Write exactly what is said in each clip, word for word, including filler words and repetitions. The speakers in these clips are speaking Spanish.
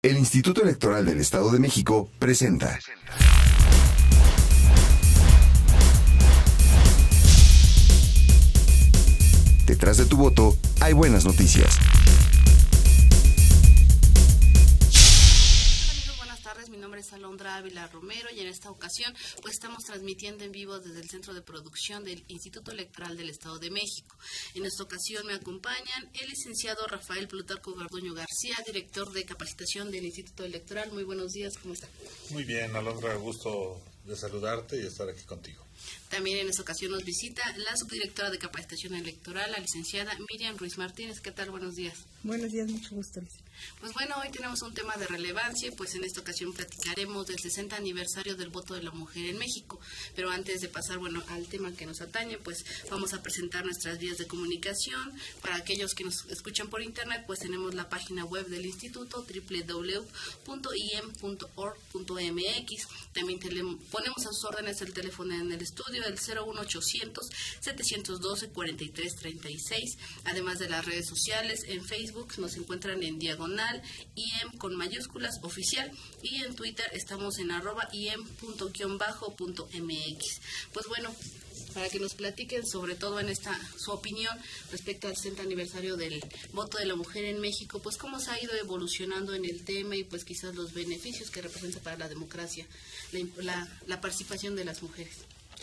El Instituto Electoral del Estado de México presenta. Detrás de tu voto hay buenas noticias. Mi nombre es Alondra Ávila Romero y en esta ocasión pues estamos transmitiendo en vivo desde el Centro de Producción del Instituto Electoral del Estado de México. En esta ocasión me acompañan el licenciado Rafael Plutarco Garduño García, director de capacitación del Instituto Electoral. Muy buenos días, ¿cómo está? Muy bien, Alondra, gusto de saludarte y estar aquí contigo. También en esta ocasión nos visita la subdirectora de capacitación electoral, la licenciada Miriam Ruiz Martínez. ¿Qué tal? Buenos días. Buenos días, mucho gusto. Pues bueno, hoy tenemos un tema de relevancia, pues en esta ocasión platicaremos del sesenta aniversario del voto de la mujer en México. Pero antes de pasar, bueno, al tema que nos atañe, pues vamos a presentar nuestras vías de comunicación. Para aquellos que nos escuchan por internet, pues tenemos la página web del instituto, doble u doble u doble u punto i e m punto org punto m x. También ponemos a sus órdenes el teléfono en el estudio, el cero uno ochocientos, setecientos doce, cuarenta y tres treinta y seis. Además de las redes sociales, en Facebook nos encuentran en diagonal I E M con mayúsculas oficial, y en Twitter estamos en arroba I E M punto guión bajo punto M X. Pues bueno, para que nos platiquen sobre todo en esta su opinión respecto al sesenta aniversario del voto de la mujer en México, pues cómo se ha ido evolucionando en el tema y pues quizás los beneficios que representa para la democracia la, la, la participación de las mujeres.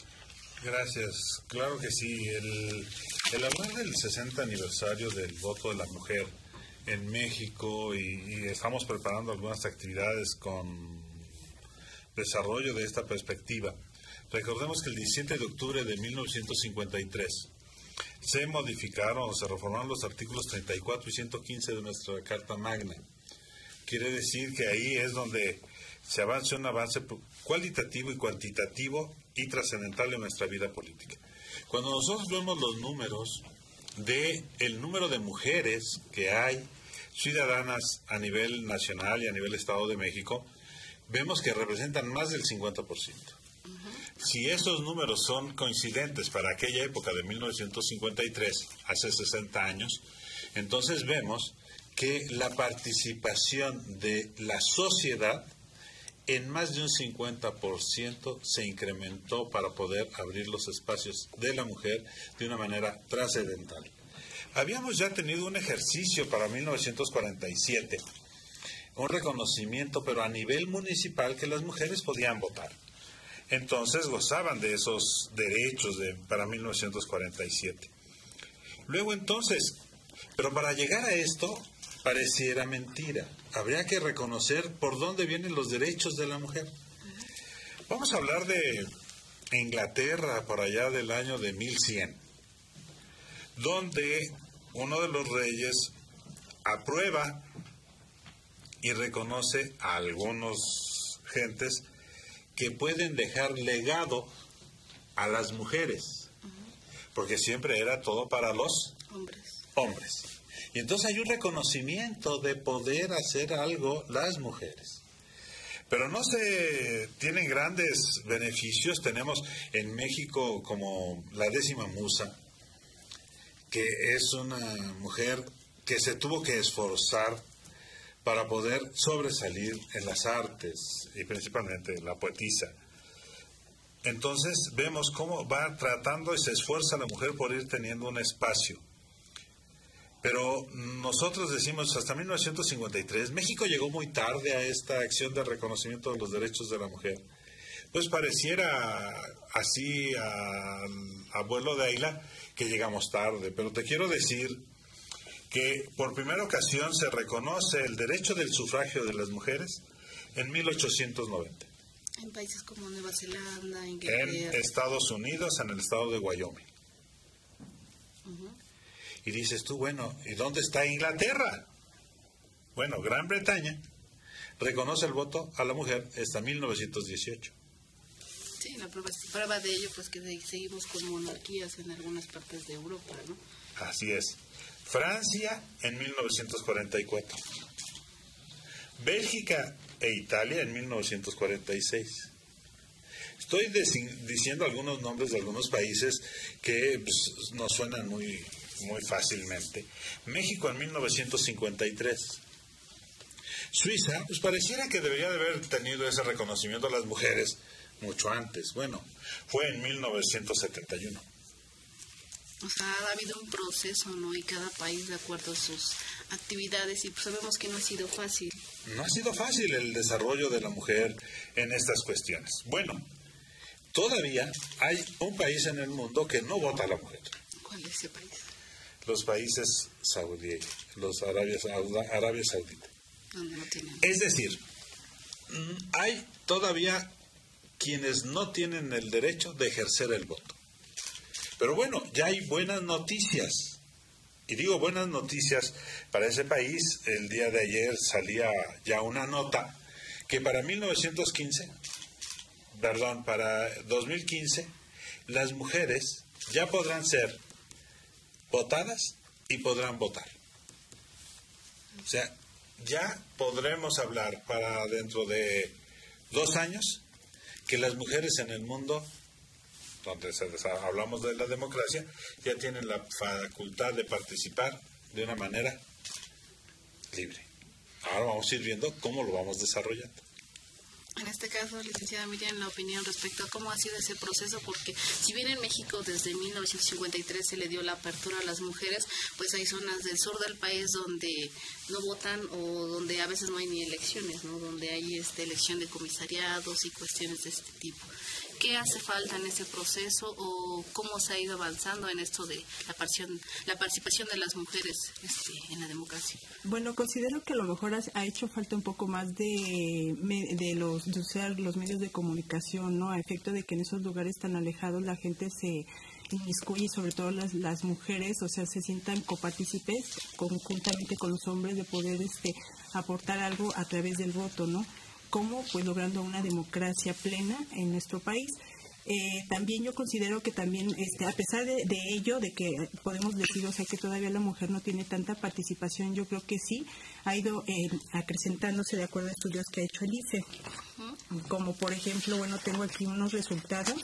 Gracias, claro que sí. El, el hablar del sesenta aniversario del voto de la mujer en México y, y estamos preparando algunas actividades con desarrollo de esta perspectiva. Recordemos que el diecisiete de octubre de mil novecientos cincuenta y tres se modificaron o se reformaron los artículos treinta y cuatro y ciento quince de nuestra Carta Magna. Quiere decir que ahí es donde se avanza un avance cualitativo y cuantitativo y trascendental en nuestra vida política. Cuando nosotros vemos los números de el número de mujeres que hay ciudadanas a nivel nacional y a nivel Estado de México, vemos que representan más del cincuenta por ciento. Uh-huh. Si esos números son coincidentes para aquella época de mil novecientos cincuenta y tres, hace sesenta años, entonces vemos que la participación de la sociedad en más de un cincuenta por ciento se incrementó para poder abrir los espacios de la mujer de una manera trascendental. Habíamos ya tenido un ejercicio para mil novecientos cuarenta y siete, un reconocimiento, pero a nivel municipal, que las mujeres podían votar. Entonces gozaban de esos derechos de, para mil novecientos cuarenta y siete. Luego entonces, pero para llegar a esto, pareciera mentira. Habría que reconocer por dónde vienen los derechos de la mujer. Vamos a hablar de Inglaterra, por allá del año de mil cien, donde uno de los reyes aprueba y reconoce a algunos gentes que pueden dejar legado a las mujeres, porque siempre era todo para los hombres. hombres. Y entonces hay un reconocimiento de poder hacer algo las mujeres. Pero no se tienen grandes beneficios. Tenemos en México como la décima musa, que es una mujer que se tuvo que esforzar para poder sobresalir en las artes, y principalmente la poetisa. Entonces vemos cómo va tratando y se esfuerza la mujer por ir teniendo un espacio. Pero nosotros decimos, hasta mil novecientos cincuenta y tres, México llegó muy tarde a esta acción de reconocimiento de los derechos de la mujer. Pues pareciera así al abuelo de Ayla que llegamos tarde, pero te quiero decir que por primera ocasión se reconoce el derecho del sufragio de las mujeres en mil ochocientos noventa. En países como Nueva Zelanda, Inglaterra. En Estados Unidos, en el estado de Wyoming. Uh-huh. Y dices tú, bueno, ¿y dónde está Inglaterra? Bueno, Gran Bretaña reconoce el voto a la mujer hasta mil novecientos dieciocho. Sí, la prueba, prueba de ello, pues que seguimos con monarquías en algunas partes de Europa, ¿no? Así es. Francia en mil novecientos cuarenta y cuatro. Bélgica e Italia en mil novecientos cuarenta y seis. Estoy diciendo algunos nombres de algunos países que pues, nos suenan muy, muy fácilmente. México en mil novecientos cincuenta y tres. Suiza, pues pareciera que debería de haber tenido ese reconocimiento a las mujeres mucho antes. Bueno, fue en mil novecientos setenta y uno. O sea, ha habido un proceso, ¿no? Y cada país de acuerdo a sus actividades, y pues sabemos que no ha sido fácil. No ha sido fácil el desarrollo de la mujer en estas cuestiones. Bueno, todavía hay un país en el mundo que no vota a la mujer. ¿Cuál es ese país? Los países saudíes, los Arabia, Arabia Saudita. Donde no tienen. Es decir, hay todavía quienes no tienen el derecho de ejercer el voto. Pero bueno, ya hay buenas noticias. Y digo buenas noticias para ese país. El día de ayer salía ya una nota que para mil novecientos quince, perdón, para dos mil quince, las mujeres ya podrán ser votadas y podrán votar. O sea, ya podremos hablar para dentro de dos años que las mujeres en el mundo, donde se, hablamos de la democracia, ya tienen la facultad de participar de una manera libre. Ahora vamos a ir viendo cómo lo vamos desarrollando. En este caso, licenciada Miriam, la opinión respecto a cómo ha sido ese proceso, porque si bien en México desde mil novecientos cincuenta y tres se le dio la apertura a las mujeres, pues hay zonas del sur del país donde no votan o donde a veces no hay ni elecciones, ¿no? Donde hay este, elección de comisariados y cuestiones de este tipo. ¿Qué hace falta en ese proceso o cómo se ha ido avanzando en esto de la participación, la participación de las mujeres este, en la democracia? Bueno, considero que a lo mejor ha hecho falta un poco más de, de, los, de usar los medios de comunicación, ¿no? A efecto de que en esos lugares tan alejados la gente se inmiscuye, sobre todo las, las mujeres, o sea, se sientan copartícipes conjuntamente con los hombres de poder este, aportar algo a través del voto, ¿no? ¿Cómo? Pues logrando una democracia plena en nuestro país. Eh, también yo considero que también, este, a pesar de, de ello, de que podemos decir, o sea, que todavía la mujer no tiene tanta participación, yo creo que sí ha ido eh, acrecentándose de acuerdo a estudios que ha hecho el I C E. Como por ejemplo, bueno, tengo aquí unos resultados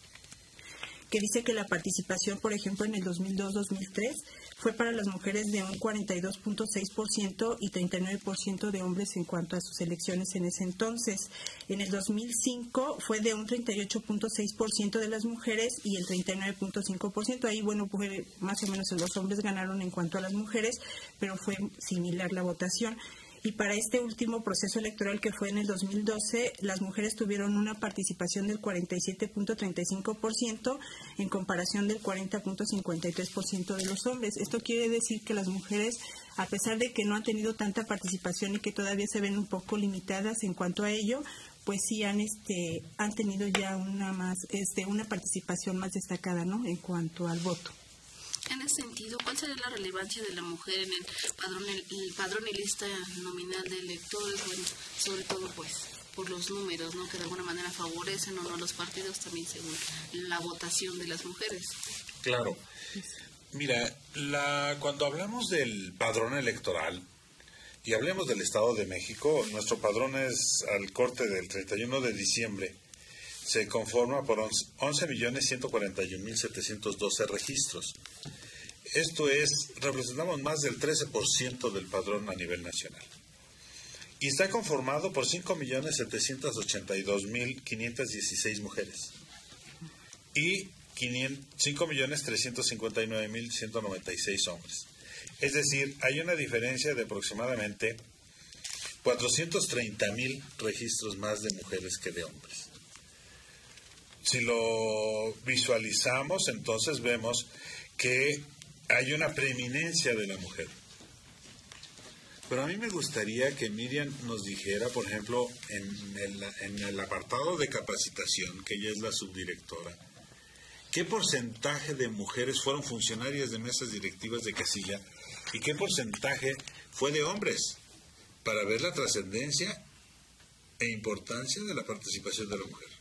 que dice que la participación, por ejemplo, en el dos mil dos dos mil tres fue para las mujeres de un cuarenta y dos punto seis por ciento y treinta y nueve por ciento de hombres en cuanto a sus elecciones en ese entonces. En el dos mil cinco fue de un treinta y ocho punto seis por ciento de las mujeres y el treinta y nueve punto cinco por ciento. Ahí, bueno, pues más o menos los hombres ganaron en cuanto a las mujeres, pero fue similar la votación. Y para este último proceso electoral que fue en el dos mil doce, las mujeres tuvieron una participación del cuarenta y siete punto treinta y cinco por ciento en comparación del cuarenta punto cincuenta y tres por ciento de los hombres. Esto quiere decir que las mujeres, a pesar de que no han tenido tanta participación y que todavía se ven un poco limitadas en cuanto a ello, pues sí han este han tenido ya una más este una participación más destacada, ¿no? En cuanto al voto. En ese sentido, ¿cuál sería la relevancia de la mujer en el padrón, el, el padrón y lista nominal de electores? Bueno, sobre todo, pues, por los números, ¿no? Que de alguna manera favorecen o no a los partidos, también según la votación de las mujeres. Claro. Mira, la, cuando hablamos del padrón electoral y hablemos del Estado de México, nuestro padrón es al corte del treinta y uno de diciembre. Se conforma por once millones ciento cuarenta y un mil setecientos doce registros. Esto es, representamos más del trece por ciento del padrón a nivel nacional. Y está conformado por cinco millones setecientos ochenta y dos mil quinientas dieciséis mujeres y cinco millones trescientos cincuenta y nueve mil ciento noventa y seis hombres. Es decir, hay una diferencia de aproximadamente cuatrocientos treinta mil registros más de mujeres que de hombres. Si lo visualizamos, entonces vemos que hay una preeminencia de la mujer. Pero a mí me gustaría que Miriam nos dijera, por ejemplo, en el, en el apartado de capacitación, que ella es la subdirectora, ¿qué porcentaje de mujeres fueron funcionarias de mesas directivas de casilla y qué porcentaje fue de hombres? Para ver la trascendencia e importancia de la participación de la mujer.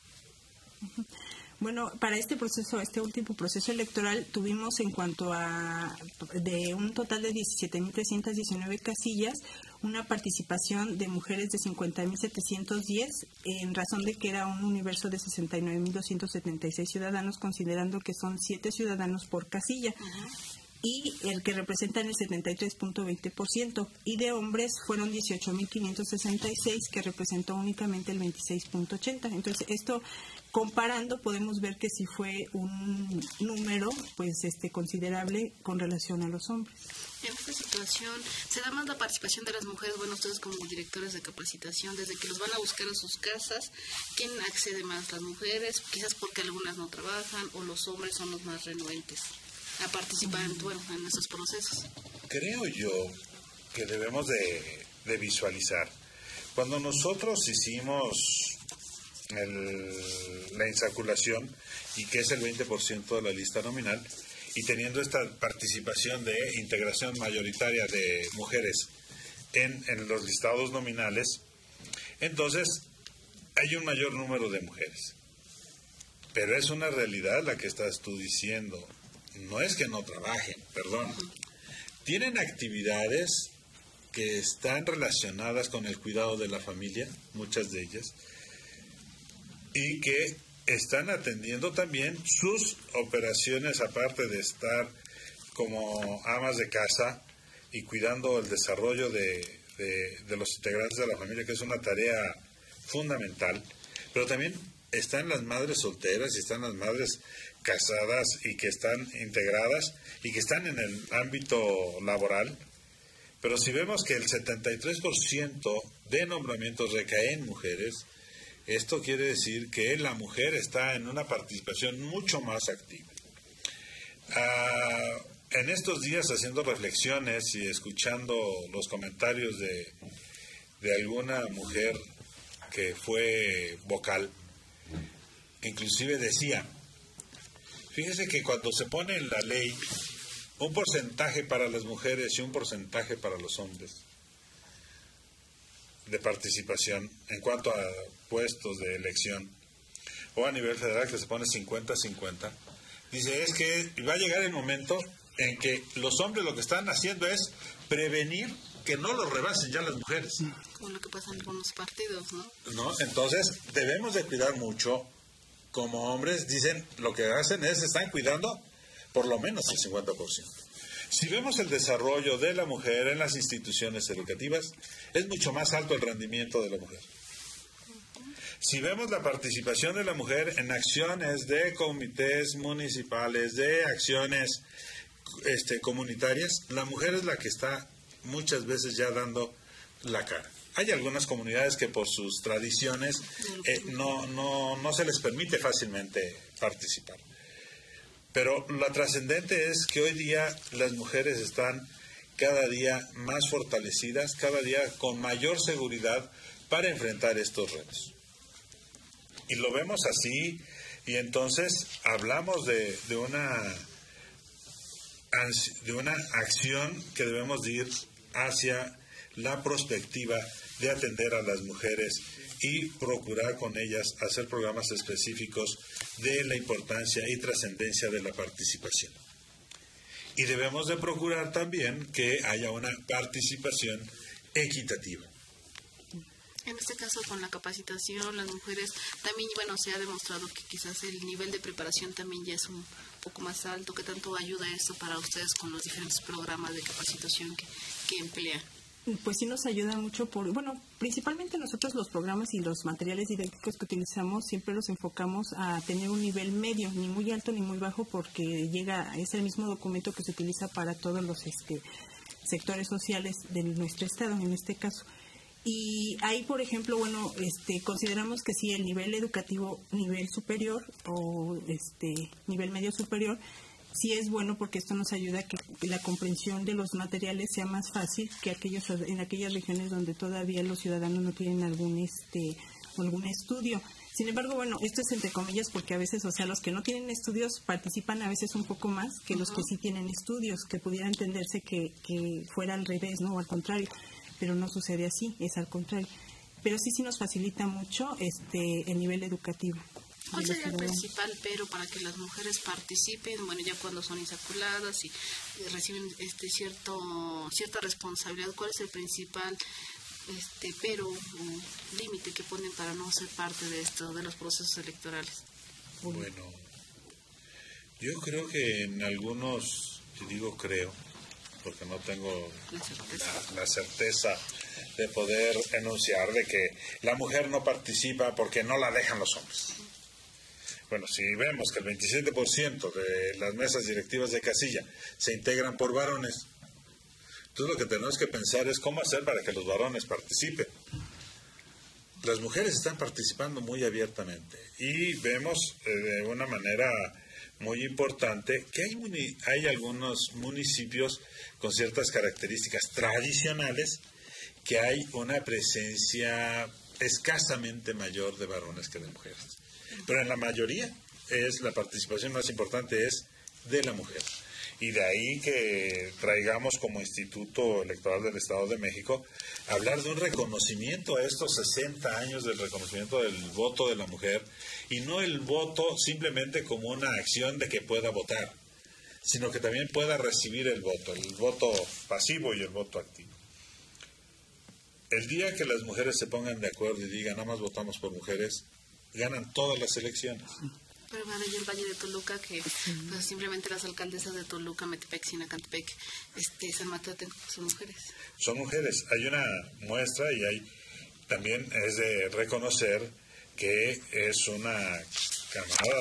Bueno, para este proceso, este último proceso electoral, tuvimos en cuanto a de un total de diecisiete mil trescientas diecinueve casillas, una participación de mujeres de cincuenta mil setecientos diez, en razón de que era un universo de sesenta y nueve mil doscientos setenta y seis ciudadanos, considerando que son siete ciudadanos por casilla. Uh-huh. y el que representan el setenta y tres punto veinte por ciento, y de hombres fueron dieciocho mil quinientos sesenta y seis, que representó únicamente el veintiséis punto ochenta. Entonces, esto comparando podemos ver que sí fue un número pues este considerable con relación a los hombres. En esta situación, ¿se da más la participación de las mujeres? Bueno, ustedes como directores de capacitación, desde que los van a buscar a sus casas, ¿quién accede más? ¿Las mujeres? Quizás porque algunas no trabajan, o los hombres son los más renuentes a participar en, bueno, en esos procesos. Creo yo que debemos de, de visualizar. Cuando nosotros hicimos el, la insaculación, y que es el veinte por ciento de la lista nominal, y teniendo esta participación de integración mayoritaria de mujeres en, en los listados nominales, entonces hay un mayor número de mujeres. Pero es una realidad la que estás tú diciendo. No es que no trabajen, perdón. Tienen actividades que están relacionadas con el cuidado de la familia, muchas de ellas, y que están atendiendo también sus operaciones, aparte de estar como amas de casa y cuidando el desarrollo de, de, de los integrantes de la familia, que es una tarea fundamental, pero también están las madres solteras y están las madres casadas y que están integradas y que están en el ámbito laboral. Pero si vemos que el setenta y tres por ciento de nombramientos recae en mujeres, esto quiere decir que la mujer está en una participación mucho más activa. Ah, en estos días, haciendo reflexiones y escuchando los comentarios de, de alguna mujer que fue vocal, inclusive decía, fíjese que cuando se pone en la ley un porcentaje para las mujeres y un porcentaje para los hombres de participación en cuanto a puestos de elección, o a nivel federal que se pone cincuenta cincuenta, dice, es que va a llegar el momento en que los hombres lo que están haciendo es prevenir que no los rebasen ya las mujeres. Como lo que pasa en algunos partidos, ¿no? ¿No? Entonces, debemos de cuidar mucho. Como hombres, dicen, lo que hacen es, están cuidando por lo menos el cincuenta por ciento. Si vemos el desarrollo de la mujer en las instituciones educativas, es mucho más alto el rendimiento de la mujer. Si vemos la participación de la mujer en acciones de comités municipales, de acciones este, comunitarias, la mujer es la que está muchas veces ya dando la cara. Hay algunas comunidades que por sus tradiciones eh, no, no, no se les permite fácilmente participar. Pero la trascendente es que hoy día las mujeres están cada día más fortalecidas, cada día con mayor seguridad para enfrentar estos retos. Y lo vemos así, y entonces hablamos de, de, una, de una acción que debemos de ir hacia la perspectiva de atender a las mujeres y procurar con ellas hacer programas específicos de la importancia y trascendencia de la participación. Y debemos de procurar también que haya una participación equitativa. En este caso, con la capacitación, las mujeres también, bueno, se ha demostrado que quizás el nivel de preparación también ya es un poco más alto. ¿Qué tanto ayuda esto para ustedes con los diferentes programas de capacitación que, que emplean? Pues sí nos ayuda mucho, por bueno, principalmente nosotros los programas y los materiales didácticos que utilizamos siempre los enfocamos a tener un nivel medio, ni muy alto ni muy bajo, porque llega es el mismo documento que se utiliza para todos los este, sectores sociales de nuestro estado, en este caso. Y ahí, por ejemplo, bueno, este, consideramos que sí, el nivel educativo, nivel superior o este nivel medio superior, sí es bueno porque esto nos ayuda a que la comprensión de los materiales sea más fácil que aquellos en aquellas regiones donde todavía los ciudadanos no tienen algún este algún estudio. Sin embargo, bueno, esto es entre comillas porque a veces, o sea, los que no tienen estudios participan a veces un poco más que uh-huh. los que sí tienen estudios, que pudiera entenderse que, que fuera al revés, ¿no? O al contrario, pero no sucede así, es al contrario. Pero sí, sí nos facilita mucho este el nivel educativo. ¿Cuál sería el principal pero para que las mujeres participen, bueno, ya cuando son insaculadas y reciben este cierto cierta responsabilidad? ¿Cuál es el principal este pero um, límite que ponen para no ser parte de esto, de los procesos electorales? Bueno, yo creo que en algunos y digo creo, porque no tengo la, la certeza de poder enunciar de que la mujer no participa porque no la dejan los hombres. Bueno, si vemos que el veintisiete por ciento de las mesas directivas de casilla se integran por varones, entonces lo que tenemos que pensar es cómo hacer para que los varones participen. Las mujeres están participando muy abiertamente y vemos eh, de una manera muy importante que hay, muni- hay algunos municipios con ciertas características tradicionales que hay una presencia escasamente mayor de varones que de mujeres. Pero en la mayoría es la participación más importante es de la mujer. Y de ahí que traigamos como Instituto Electoral del Estado de México hablar de un reconocimiento a estos sesenta años del reconocimiento del voto de la mujer, y no el voto simplemente como una acción de que pueda votar, sino que también pueda recibir el voto, el voto pasivo y el voto activo. El día que las mujeres se pongan de acuerdo y digan, nada más votamos por mujeres, ganan todas las elecciones. Pero bueno, y el Valle de Toluca, que pues, simplemente las alcaldesas de Toluca, Metepec, Sinacantepec, este, San Mateo son mujeres. Son mujeres. Hay una muestra y hay también es de reconocer que es una camada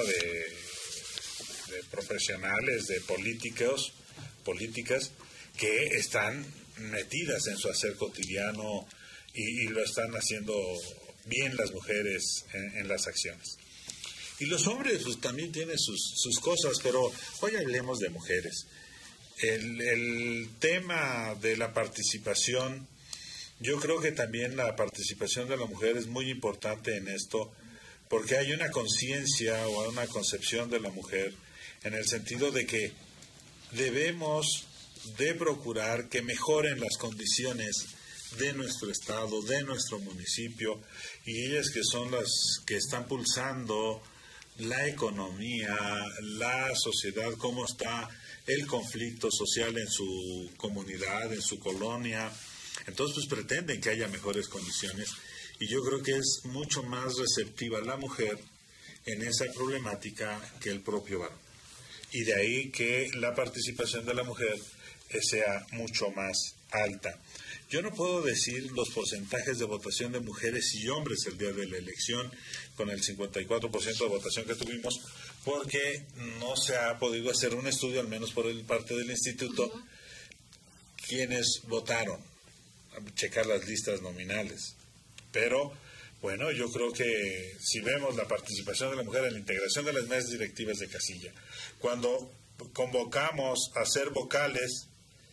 de, de profesionales, de políticos, políticas que están metidas en su hacer cotidiano y, y lo están haciendo bien las mujeres en, en las acciones. Y los hombres pues, también tienen sus, sus cosas, pero hoy hablemos de mujeres. El, el tema de la participación, yo creo que también la participación de la mujer es muy importante en esto, porque hay una conciencia o una concepción de la mujer en el sentido de que debemos de procurar que mejoren las condiciones de nuestro estado, de nuestro municipio, y ellas que son las que están pulsando la economía, la sociedad, cómo está el conflicto social en su comunidad, en su colonia. Entonces, pues pretenden que haya mejores condiciones, y yo creo que es mucho más receptiva la mujer en esa problemática que el propio varón. Y de ahí que la participación de la mujer sea mucho más alta. Yo no puedo decir los porcentajes de votación de mujeres y hombres el día de la elección, con el cincuenta y cuatro por ciento de votación que tuvimos, porque no se ha podido hacer un estudio, al menos por el parte del instituto, uh-huh. quienes votaron, checar las listas nominales. Pero, bueno, yo creo que si vemos la participación de la mujer en la integración de las mesas directivas de casilla, cuando convocamos a ser vocales,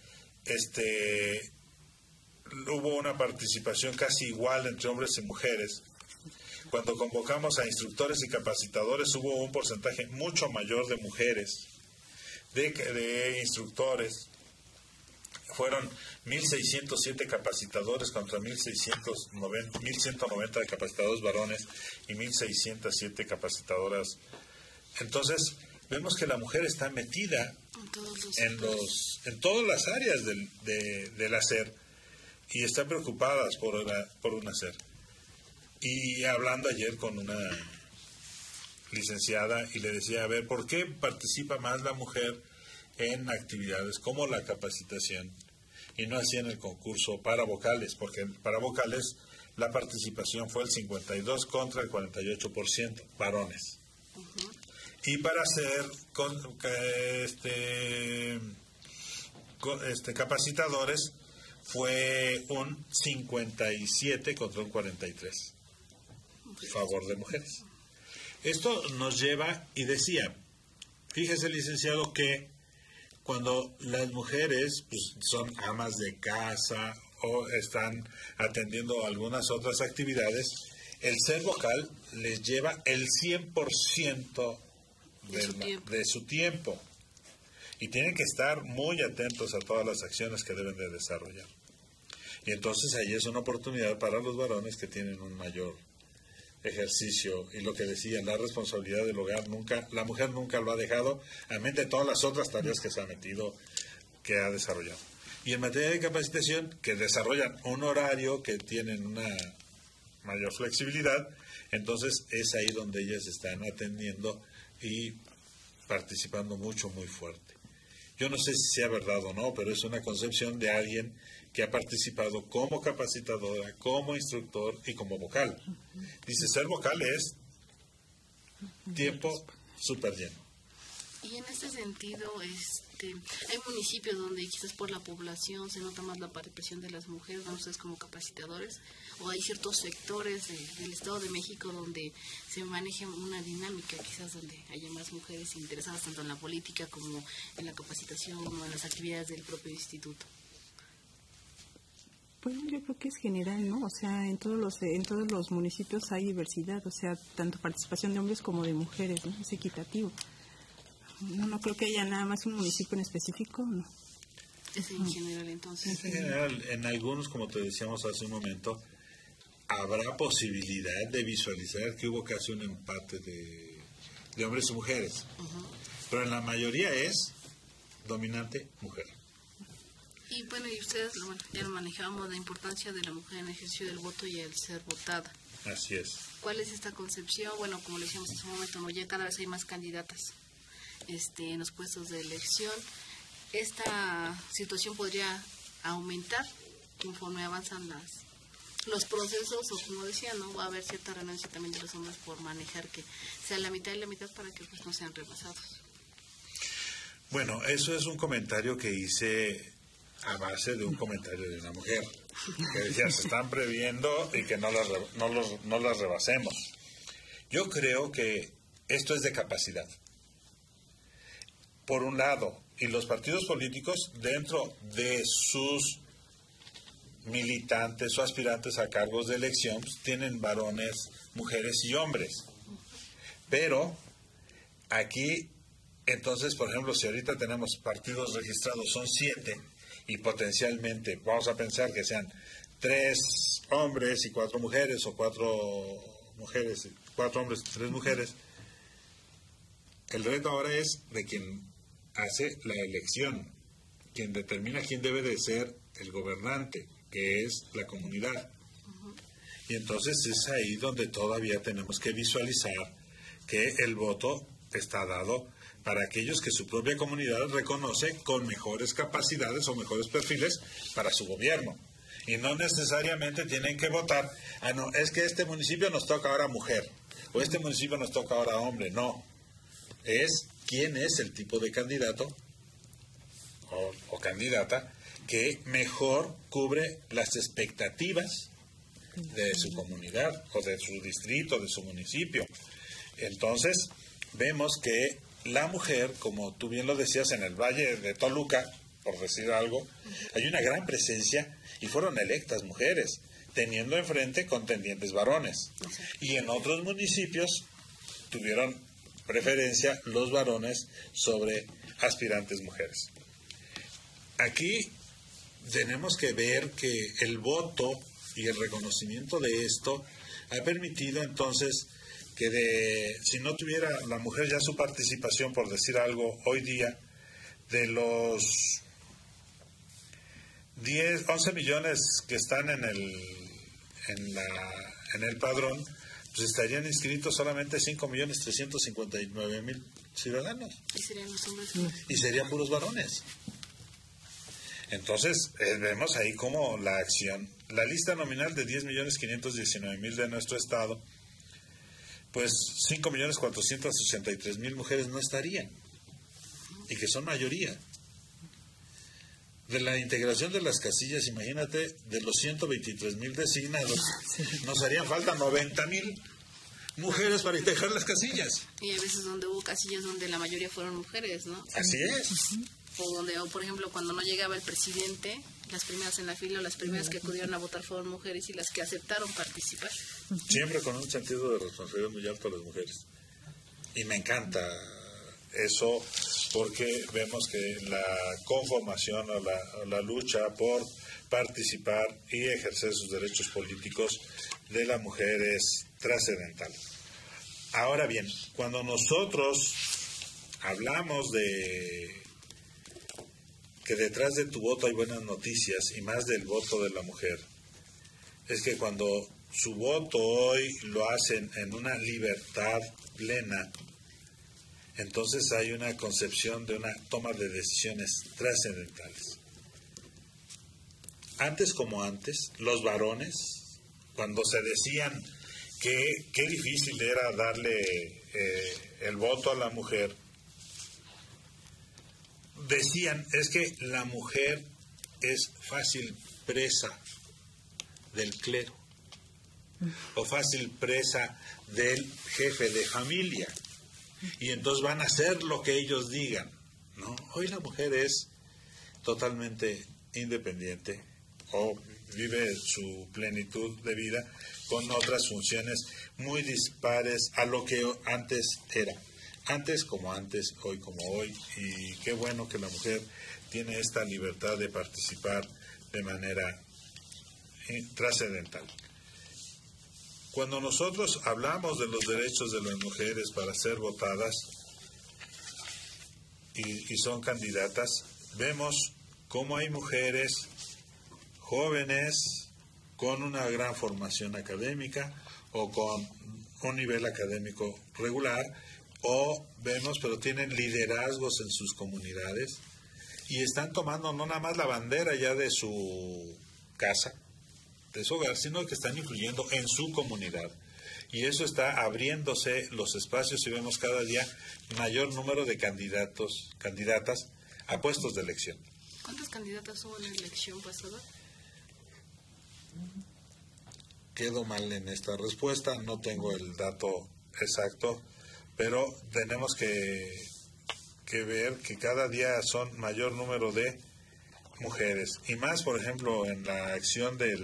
este... hubo una participación casi igual entre hombres y mujeres. Cuando convocamos a instructores y capacitadores hubo un porcentaje mucho mayor de mujeres, de, de instructores. Fueron mil seiscientos siete capacitadores contra mil ciento noventa de capacitadores varones y mil seiscientos siete capacitadoras. Entonces, vemos que la mujer está metida en, todos los en, los, en todas las áreas del, de, del hacer, y están preocupadas por, una, por un hacer. Y hablando ayer con una licenciada y le decía, a ver, ¿por qué participa más la mujer en actividades como la capacitación y no así en el concurso para vocales? Porque para vocales la participación fue el cincuenta y dos contra el cuarenta y ocho por ciento, varones. Uh-huh. Y para hacer con, este, con, este, capacitadores fue un cincuenta y siete contra un cuarenta y tres a favor de mujeres. Esto nos lleva, y decía, fíjese licenciado, que cuando las mujeres pues, son amas de casa o están atendiendo algunas otras actividades, el ser vocal les lleva el cien por ciento de, de, su tiempo. de su tiempo. Y tienen que estar muy atentos a todas las acciones que deben de desarrollar. Y entonces ahí es una oportunidad para los varones que tienen un mayor ejercicio. Y lo que decía, la responsabilidad del hogar, nunca, la mujer nunca lo ha dejado, a mente de todas las otras tareas que se ha metido, que ha desarrollado. Y en materia de capacitación, que desarrollan un horario, que tienen una mayor flexibilidad, entonces es ahí donde ellas están atendiendo y participando mucho, muy fuerte. Yo no sé si sea verdad o no, pero es una concepción de alguien que ha participado como capacitadora, como instructor y como vocal. Dice, ser vocal es tiempo súper lleno. Y en este sentido, este, hay municipios donde quizás por la población se nota más la participación de las mujeres, ¿no? Ustedes como capacitadores, o hay ciertos sectores de, del Estado de México donde se maneja una dinámica, quizás donde haya más mujeres interesadas tanto en la política como en la capacitación o en las actividades del propio instituto. Bueno, yo creo que es general, ¿no? O sea, en todos los en todos los municipios hay diversidad, o sea, tanto participación de hombres como de mujeres, ¿no? Es equitativo. No, no creo que haya nada más un municipio en específico, ¿no? Es en general, entonces. En general, en algunos, como te decíamos hace un momento, habrá posibilidad de visualizar que hubo casi un empate de, de hombres y mujeres. Uh-huh. Pero en la mayoría es dominante mujer. Y bueno, y ustedes bueno, ya lo manejábamos, la importancia de la mujer en el ejercicio del voto y el ser votada. Así es. ¿Cuál es esta concepción? Bueno, como le decíamos hace un momento, ¿no? Ya cada vez hay más candidatas este, en los puestos de elección. Esta situación podría aumentar conforme avanzan las los procesos, o como decía, no va a haber cierta renuncia también de los hombres por manejar que sea la mitad y la mitad para que pues no sean rebasados. Bueno, eso es un comentario que hice a base de un comentario de una mujer que decía, se están previendo y que no las, no, los, no las rebasemos. Yo creo que esto es de capacidad. Por un lado, y los partidos políticos dentro de sus militantes o aspirantes a cargos de elección pues, tienen varones, mujeres y hombres. Pero aquí, entonces, por ejemplo, si ahorita tenemos partidos registrados, son siete, y potencialmente vamos a pensar que sean tres hombres y cuatro mujeres, o cuatro mujeres, cuatro hombres y tres mujeres, el reto ahora es de quien hace la elección, quien determina quién debe de ser el gobernante, que es la comunidad. Uh-huh. Y entonces es ahí donde todavía tenemos que visualizar que el voto está dado para aquellos que su propia comunidad reconoce con mejores capacidades o mejores perfiles para su gobierno. Y no necesariamente tienen que votar, ah, no, es que este municipio nos toca ahora mujer, o este municipio nos toca ahora hombre. No, es quién es el tipo de candidato o, o candidata que mejor cubre las expectativas de su comunidad o de su distrito, de su municipio. Entonces, vemos que la mujer, como tú bien lo decías, en el Valle de Toluca, por decir algo, hay una gran presencia y fueron electas mujeres, teniendo enfrente contendientes varones. Y en otros municipios tuvieron preferencia los varones sobre aspirantes mujeres. Aquí tenemos que ver que el voto y el reconocimiento de esto ha permitido entonces que de, si no tuviera la mujer ya su participación, por decir algo, hoy día, de los diez, once millones que están en el, en la, en el padrón, pues estarían inscritos solamente cinco millones trescientos cincuenta y nueve mil ciudadanos. ¿Y serían los hombres? Y serían puros varones. Entonces, eh, vemos ahí como la acción, la lista nominal de diez millones quinientos diecinueve mil de nuestro estado, pues cinco millones cuatrocientos sesenta y tres mil mujeres no estarían, y que son mayoría. De la integración de las casillas, imagínate, de los ciento veintitrés mil designados, nos harían falta noventa mil mujeres para integrar las casillas. Y hay veces donde hubo casillas donde la mayoría fueron mujeres, ¿no? Así es. O donde, o por ejemplo, cuando no llegaba el presidente, las primeras en la fila o las primeras que acudieron a votar fueron mujeres y las que aceptaron participar. Siempre con un sentido de responsabilidad muy alto a las mujeres. Y me encanta eso porque vemos que la conformación o la, o la lucha por participar y ejercer sus derechos políticos de la mujer es trascendental. Ahora bien, cuando nosotros hablamos de que detrás de tu voto hay buenas noticias y más del voto de la mujer, es que cuando su voto hoy lo hacen en una libertad plena, entonces hay una concepción de una toma de decisiones trascendentales. Antes como antes, los varones, cuando se decían que qué difícil era darle eh, el voto a la mujer, decían, es que la mujer es fácil presa del clero o fácil presa del jefe de familia y entonces van a hacer lo que ellos digan, ¿no? Hoy la mujer es totalmente independiente o vive su plenitud de vida con otras funciones muy dispares a lo que antes era. Antes como antes, hoy como hoy, y qué bueno que la mujer tiene esta libertad de participar de manera eh, trascendental. Cuando nosotros hablamos de los derechos de las mujeres para ser votadas y, y son candidatas, vemos cómo hay mujeres jóvenes con una gran formación académica o con un nivel académico regular, o vemos, pero tienen liderazgos en sus comunidades y están tomando no nada más la bandera ya de su casa, de su hogar, sino que están influyendo en su comunidad. Y eso está abriéndose los espacios y vemos cada día mayor número de candidatos, candidatas a puestos de elección. ¿Cuántas candidatas hubo en la elección pasada? Quedo mal en esta respuesta, no tengo el dato exacto, pero tenemos que, que ver que cada día son mayor número de mujeres. Y más, por ejemplo, en la acción de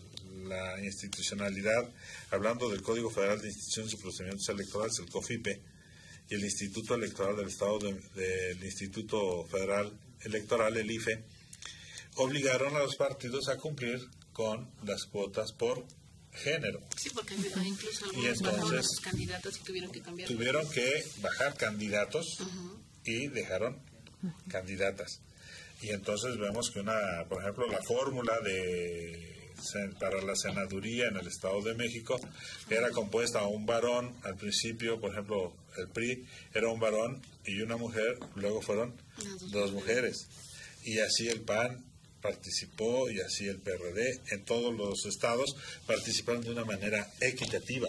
la institucionalidad, hablando del Código Federal de Instituciones y Procedimientos Electorales, el COFIPE, y el Instituto Electoral del Estado, de, del Instituto Federal Electoral, el I F E, obligaron a los partidos a cumplir con las cuotas por género. Sí, porque incluso algunos bajaron a sus candidatos y tuvieron que cambiar. Tuvieron que bajar candidatos uh-huh. y dejaron candidatas. Y entonces vemos que una, por ejemplo, la fórmula de para la senaduría en el Estado de México era compuesta a un varón al principio, por ejemplo, el P R I era un varón y una mujer, luego fueron dos, dos mujeres. Y así el P A N participó y así el P R D en todos los estados participaron de una manera equitativa.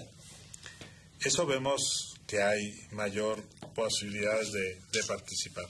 Eso vemos que hay mayor posibilidades de, de participar.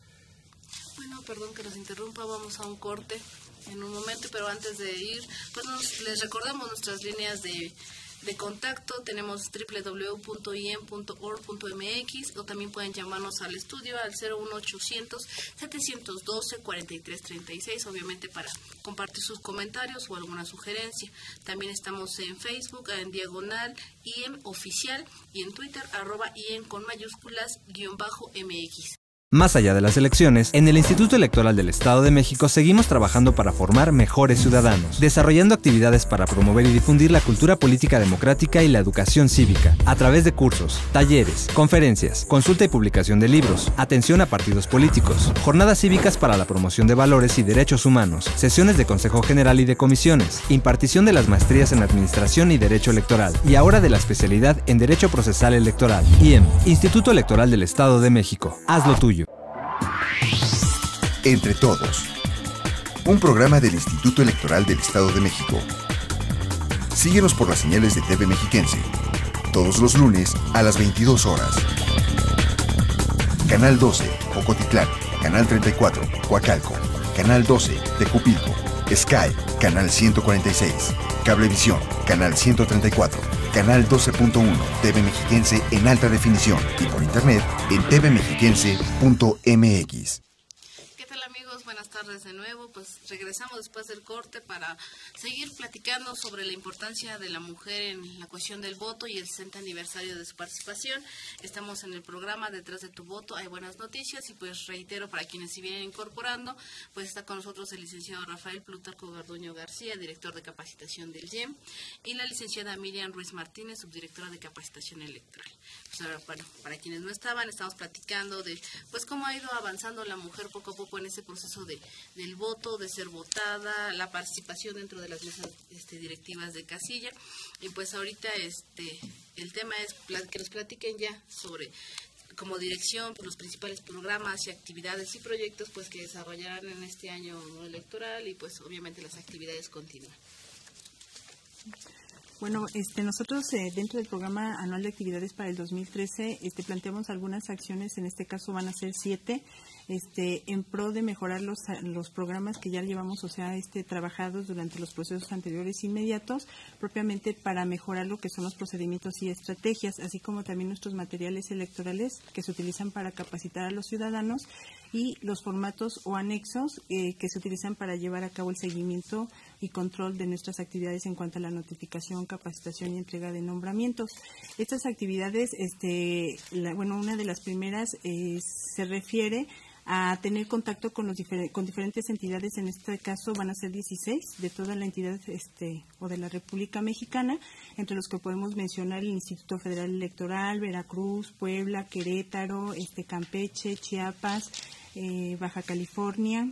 Bueno, perdón que nos interrumpa, vamos a un corte en un momento, pero antes de ir, pues nos, les recordamos nuestras líneas de, de contacto. Tenemos doble u doble u doble u punto i e m punto org punto m x o también pueden llamarnos al estudio al cero uno ochocientos, setecientos doce, cuarenta y tres treinta y seis, obviamente para compartir sus comentarios o alguna sugerencia. También estamos en Facebook, en diagonal I E M oficial, y en Twitter, arroba I E M con mayúsculas, guión bajo M X. Más allá de las elecciones, en el Instituto Electoral del Estado de México seguimos trabajando para formar mejores ciudadanos, desarrollando actividades para promover y difundir la cultura política democrática y la educación cívica, a través de cursos, talleres, conferencias, consulta y publicación de libros, atención a partidos políticos, jornadas cívicas para la promoción de valores y derechos humanos, sesiones de Consejo General y de comisiones, impartición de las maestrías en Administración y Derecho Electoral, y ahora de la especialidad en Derecho Procesal Electoral. I E M, Instituto Electoral del Estado de México. Haz lo tuyo. Entre Todos, un programa del Instituto Electoral del Estado de México. Síguenos por las señales de T V Mexiquense, todos los lunes a las veintidós horas. Canal doce, Ocotitlán, Canal treinta y cuatro, Coacalco, Canal doce, Tecupilco, Sky, Canal ciento cuarenta y seis, Cablevisión, Canal ciento treinta y cuatro, Canal doce punto uno, T V Mexiquense en alta definición y por internet en t v mexiquense punto m x. Buenas tardes de nuevo, pues regresamos después del corte para seguir platicando sobre la importancia de la mujer en la cuestión del voto y el sesenta aniversario de su participación. Estamos en el programa Detrás de tu voto, hay buenas noticias, y pues reitero para quienes se vienen incorporando, pues está con nosotros el licenciado Rafael Plutarco Garduño García, director de capacitación del I E M, y la licenciada Miriam Ruiz Martínez, subdirectora de capacitación electoral. Pues ahora, bueno, para quienes no estaban, estamos platicando de pues cómo ha ido avanzando la mujer poco a poco en ese proceso de del voto, de ser votada, la participación dentro de las mesas este, directivas de casilla. Y pues ahorita este el tema es que nos platiquen ya sobre como dirección por los principales programas y actividades y proyectos pues que desarrollarán en este año electoral y pues obviamente las actividades continúan. Bueno, este, nosotros eh, dentro del programa anual de actividades para el dos mil trece este, planteamos algunas acciones, en este caso van a ser siete, este, en pro de mejorar los, los programas que ya llevamos, o sea, este, trabajados durante los procesos anteriores inmediatos, propiamente para mejorar lo que son los procedimientos y estrategias, así como también nuestros materiales electorales que se utilizan para capacitar a los ciudadanos y los formatos o anexos eh, que se utilizan para llevar a cabo el seguimiento y control de nuestras actividades en cuanto a la notificación, capacitación y entrega de nombramientos. Estas actividades, este, la, bueno, una de las primeras eh, se refiere a tener contacto con los difer con diferentes entidades, en este caso van a ser dieciséis de toda la entidad este o de la República Mexicana, entre los que podemos mencionar el Instituto Federal Electoral, Veracruz, Puebla, Querétaro, este Campeche, Chiapas, eh, Baja California,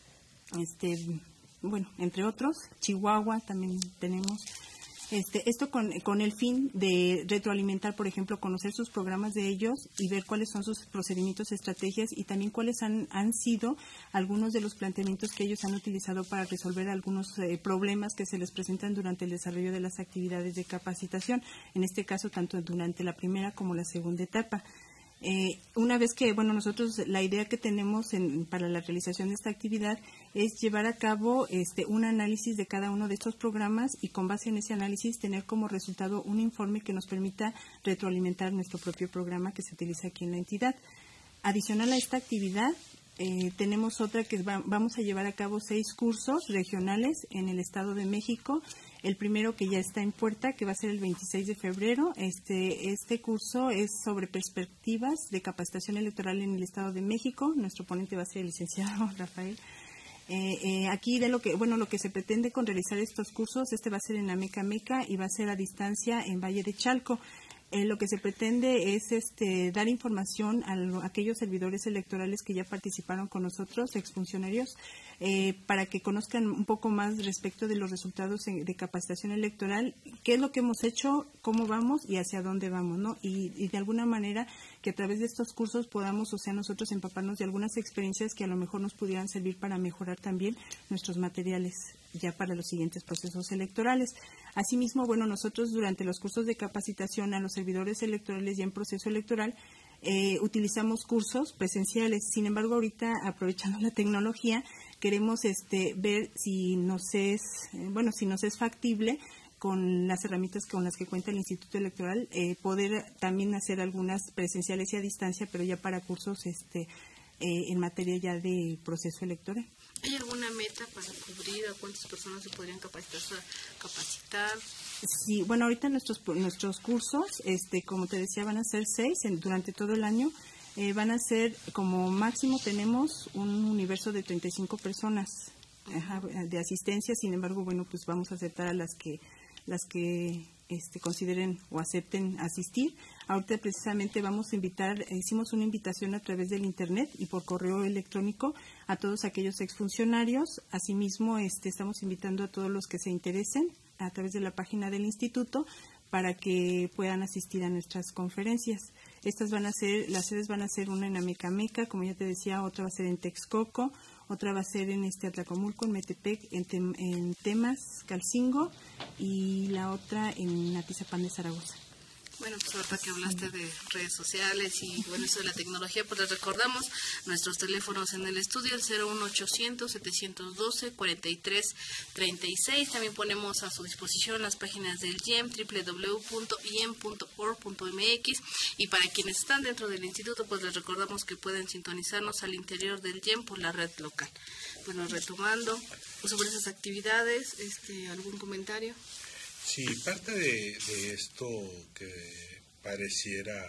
este bueno, entre otros, Chihuahua también tenemos. Este, esto con, con el fin de retroalimentar, por ejemplo, conocer sus programas de ellos y ver cuáles son sus procedimientos, estrategias y también cuáles han, han sido algunos de los planteamientos que ellos han utilizado para resolver algunos eh, problemas que se les presentan durante el desarrollo de las actividades de capacitación, en este caso tanto durante la primera como la segunda etapa. Eh, una vez que, bueno, nosotros la idea que tenemos en, para la realización de esta actividad es llevar a cabo este, un análisis de cada uno de estos programas y con base en ese análisis tener como resultado un informe que nos permita retroalimentar nuestro propio programa que se utiliza aquí en la entidad. Adicional a esta actividad, eh, tenemos otra que va, vamos a llevar a cabo seis cursos regionales en el Estado de México. El primero que ya está en puerta, que va a ser el veintiséis de febrero. Este, este curso es sobre perspectivas de capacitación electoral en el Estado de México. Nuestro ponente va a ser el licenciado Rafael. Eh, eh, aquí de lo que, bueno, lo que se pretende con realizar estos cursos, este va a ser en Ameca Meca y va a ser a distancia en Valle de Chalco. Eh, lo que se pretende es este, dar información a, lo, a aquellos servidores electorales que ya participaron con nosotros, exfuncionarios, eh, para que conozcan un poco más respecto de los resultados en, de capacitación electoral, qué es lo que hemos hecho, cómo vamos y hacia dónde vamos, ¿no? Y, y de alguna manera que a través de estos cursos podamos, o sea, nosotros empaparnos de algunas experiencias que a lo mejor nos pudieran servir para mejorar también nuestros materiales ya para los siguientes procesos electorales. Asimismo, bueno, nosotros durante los cursos de capacitación a los servidores electorales ya en proceso electoral eh, utilizamos cursos presenciales. Sin embargo, ahorita, aprovechando la tecnología, queremos este, ver si nos es, eh, bueno, si nos es factible con las herramientas con las que cuenta el Instituto Electoral, eh, poder también hacer algunas presenciales y a distancia, pero ya para cursos este, eh, en materia ya de proceso electoral. ¿Hay alguna meta para cubrir a cuántas personas se podrían capacitar? capacitar? Sí, bueno, ahorita nuestros nuestros cursos, este, como te decía, van a ser seis en, durante todo el año. Eh, van a ser, como máximo tenemos un universo de treinta y cinco personas ajá, de asistencia. Sin embargo, bueno, pues vamos a aceptar a las que las que este, consideren o acepten asistir. Ahorita precisamente vamos a invitar, hicimos una invitación a través del internet y por correo electrónico a todos aquellos exfuncionarios. Asimismo, este, estamos invitando a todos los que se interesen a través de la página del instituto para que puedan asistir a nuestras conferencias. Estas van a ser, las sedes van a ser una en Ameca Meca, como ya te decía, otra va a ser en Texcoco, otra va a ser en este Atlacomulco, en Metepec, en, Tem, en Temas, Calcingo y la otra en Atizapán de Zaragoza. Bueno, pues ahorita que hablaste de redes sociales y bueno, eso de la tecnología, pues les recordamos nuestros teléfonos en el estudio, el cero uno ochocientos, setecientos doce, cuarenta y tres treinta y seis. También ponemos a su disposición las páginas del I E M, doble u doble u doble u punto i e m punto org punto m x. Y para quienes están dentro del instituto, pues les recordamos que pueden sintonizarnos al interior del I E M por la red local. Bueno, retomando pues, sobre esas actividades, este, ¿algún comentario? Sí, parte de, de esto que pareciera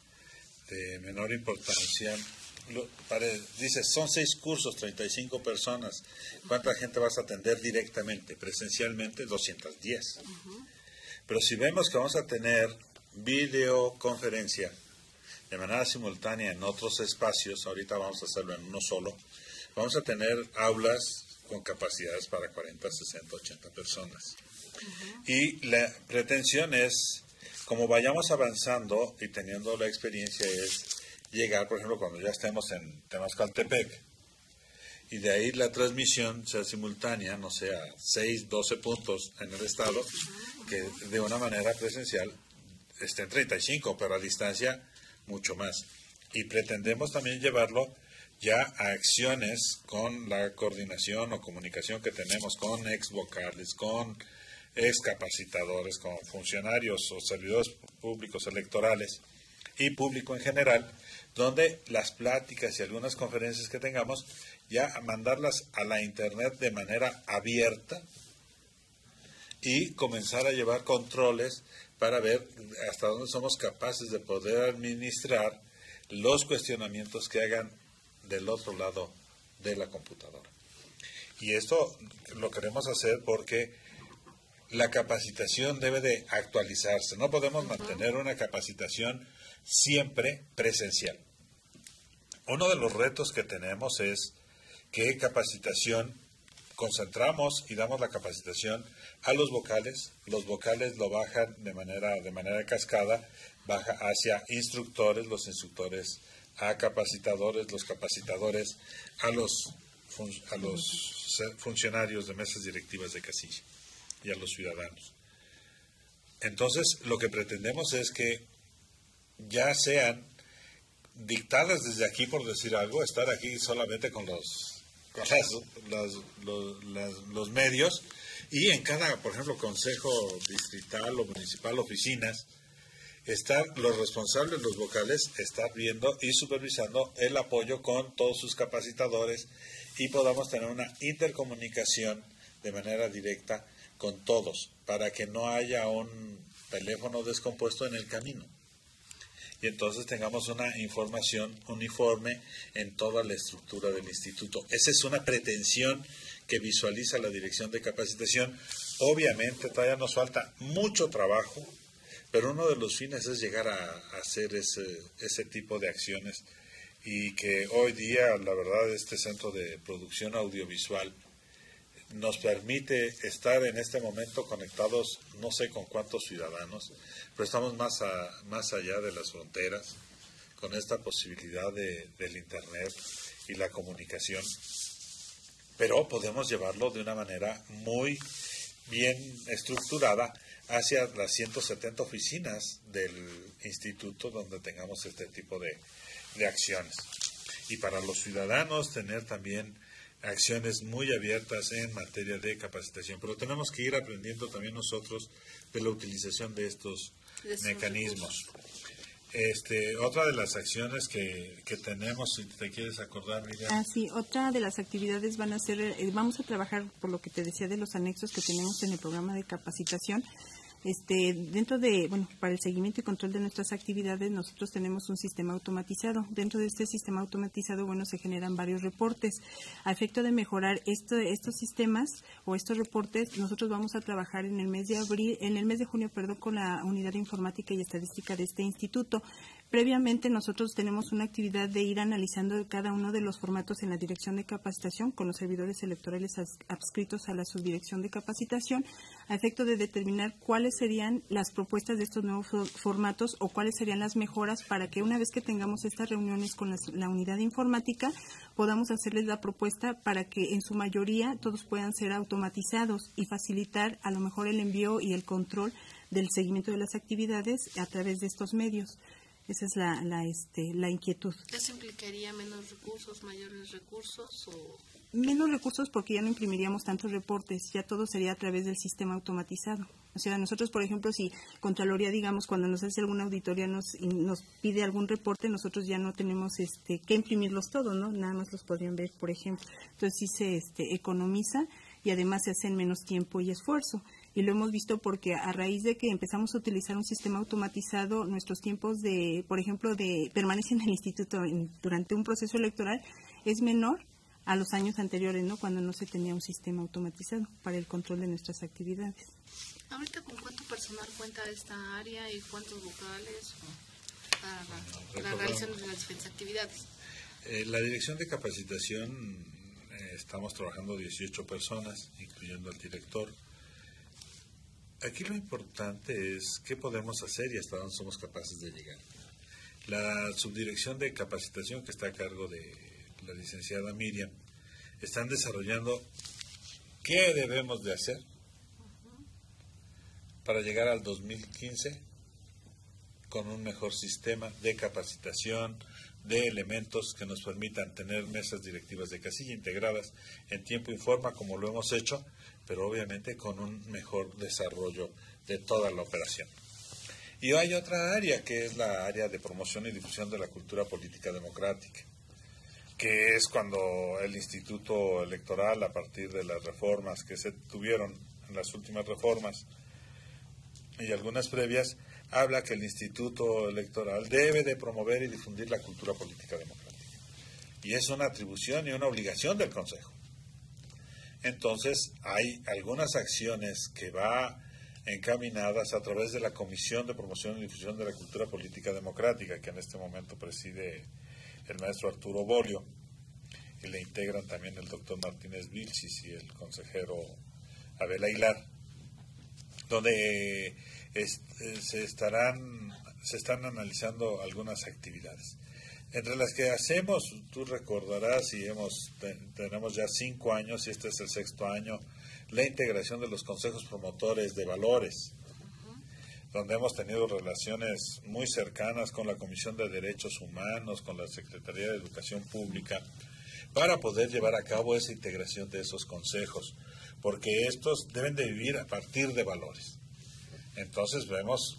de menor importancia, lo, pare, dice, son seis cursos, treinta y cinco personas. ¿Cuánta gente vas a atender directamente? Presencialmente, doscientos diez. Uh-huh. Pero si vemos que vamos a tener videoconferencia de manera simultánea en otros espacios, ahorita vamos a hacerlo en uno solo, vamos a tener aulas con capacidades para cuarenta, sesenta, ochenta personas. Uh-huh. Y la pretensión es, como vayamos avanzando y teniendo la experiencia, es llegar, por ejemplo, cuando ya estemos en Temascaltepec, y de ahí la transmisión sea simultánea, no sea seis, doce puntos en el estado, que de una manera presencial estén treinta y cinco, pero a distancia mucho más. Y pretendemos también llevarlo ya a acciones con la coordinación o comunicación que tenemos con ex vocales, con ex capacitadores, con funcionarios o servidores públicos electorales y público en general, donde las pláticas y algunas conferencias que tengamos, ya mandarlas a la internet de manera abierta y comenzar a llevar controles para ver hasta dónde somos capaces de poder administrar los cuestionamientos que hagan del otro lado de la computadora. Y esto lo queremos hacer porque la capacitación debe de actualizarse. No podemos mantener una capacitación siempre presencial. Uno de los retos que tenemos es que capacitación, concentramos y damos la capacitación a los vocales, los vocales lo bajan de manera, de manera cascada, baja hacia instructores, los instructores a capacitadores, los capacitadores a los, a los funcionarios de mesas directivas de casilla y a los ciudadanos. Entonces, lo que pretendemos es que ya sean dictadas desde aquí, por decir algo, estar aquí solamente con los con las, las, los, las, los medios, y en cada, por ejemplo, consejo distrital o municipal, oficinas, estar los responsables, los vocales, estar viendo y supervisando el apoyo con todos sus capacitadores y podamos tener una intercomunicación de manera directa con todos, para que no haya un teléfono descompuesto en el camino. Y entonces tengamos una información uniforme en toda la estructura del instituto. Esa es una pretensión que visualiza la Dirección de Capacitación. Obviamente todavía nos falta mucho trabajo, pero uno de los fines es llegar a, a hacer ese, ese tipo de acciones, y que hoy día, la verdad, este centro de producción audiovisual nos permite estar en este momento conectados no sé con cuántos ciudadanos, pero estamos más, a, más allá de las fronteras con esta posibilidad de, del internet y la comunicación, pero podemos llevarlo de una manera muy bien estructurada hacia las ciento setenta oficinas del instituto donde tengamos este tipo de, de acciones. Y para los ciudadanos tener también acciones muy abiertas en materia de capacitación, pero tenemos que ir aprendiendo también nosotros de la utilización de estos de mecanismos. Este, otra de las acciones que, que tenemos, si te quieres acordar, Miriam. Ah, sí, otra de las actividades van a ser, eh, vamos a trabajar por lo que te decía de los anexos que tenemos en el programa de capacitación. Este, dentro de, bueno, para el seguimiento y control de nuestras actividades, nosotros tenemos un sistema automatizado. Dentro de este sistema automatizado, bueno, se generan varios reportes. A efecto de mejorar esto, estos sistemas o estos reportes, nosotros vamos a trabajar en el mes de abril, en el mes de junio, perdón, con la Unidad de Informática y Estadística de este instituto. Previamente, nosotros tenemos una actividad de ir analizando cada uno de los formatos en la Dirección de Capacitación con los servidores electorales adscritos a la Subdirección de Capacitación, a efecto de determinar cuáles serían las propuestas de estos nuevos formatos o cuáles serían las mejoras para que una vez que tengamos estas reuniones con la, la Unidad de Informática, podamos hacerles la propuesta para que en su mayoría todos puedan ser automatizados y facilitar a lo mejor el envío y el control del seguimiento de las actividades a través de estos medios. Esa es la, la, este, la inquietud. ¿Eso implicaría menos recursos, mayores recursos o...? Menos recursos porque ya no imprimiríamos tantos reportes, ya todo sería a través del sistema automatizado. O sea, nosotros, por ejemplo, si Contraloría, digamos, cuando nos hace alguna auditoría nos, nos pide algún reporte, nosotros ya no tenemos este, que imprimirlos todos, ¿no? Nada más los podrían ver, por ejemplo. Entonces sí se este, economiza y además se hace en menos tiempo y esfuerzo. Y lo hemos visto porque a raíz de que empezamos a utilizar un sistema automatizado, nuestros tiempos de, por ejemplo, de permanencia en el instituto en, durante un proceso electoral es menor a los años anteriores, ¿no? Cuando no se tenía un sistema automatizado para el control de nuestras actividades. ¿Ahorita con cuánto personal cuenta esta área y cuántos vocales para la, la realización de las diferentes actividades? Eh, la Dirección de Capacitación, eh, estamos trabajando dieciocho personas, incluyendo al director. Aquí lo importante es qué podemos hacer y hasta dónde somos capaces de llegar. la subdirección de capacitación que está a cargo de la licenciada Miriam, están desarrollando qué debemos de hacer para llegar al dos mil quince con un mejor sistema de capacitación, de elementos que nos permitan tener mesas directivas de casilla integradas en tiempo y forma, como lo hemos hecho, pero obviamente con un mejor desarrollo de toda la operación. Y hay otra área, que es la área de promoción y difusión de la cultura política democrática, que es cuando el Instituto Electoral, a partir de las reformas que se tuvieron en las últimas reformas y algunas previas, habla que el Instituto Electoral debe de promover y difundir la cultura política democrática. Y es una atribución y una obligación del Consejo. Entonces, hay algunas acciones que va encaminadas a través de la Comisión de Promoción y Difusión de la Cultura Política Democrática, que en este momento preside el maestro Arturo Bolio, y le integran también el doctor Martínez Vilchis y el consejero Abel Aguilar, donde es, se estarán se están analizando algunas actividades. Entre las que hacemos, tú recordarás, y hemos te, tenemos ya cinco años, y este es el sexto año, la integración de los consejos promotores de valores, donde hemos tenido relaciones muy cercanas con la Comisión de Derechos Humanos, con la Secretaría de Educación Pública, para poder llevar a cabo esa integración de esos consejos, porque estos deben de vivir a partir de valores. Entonces vemos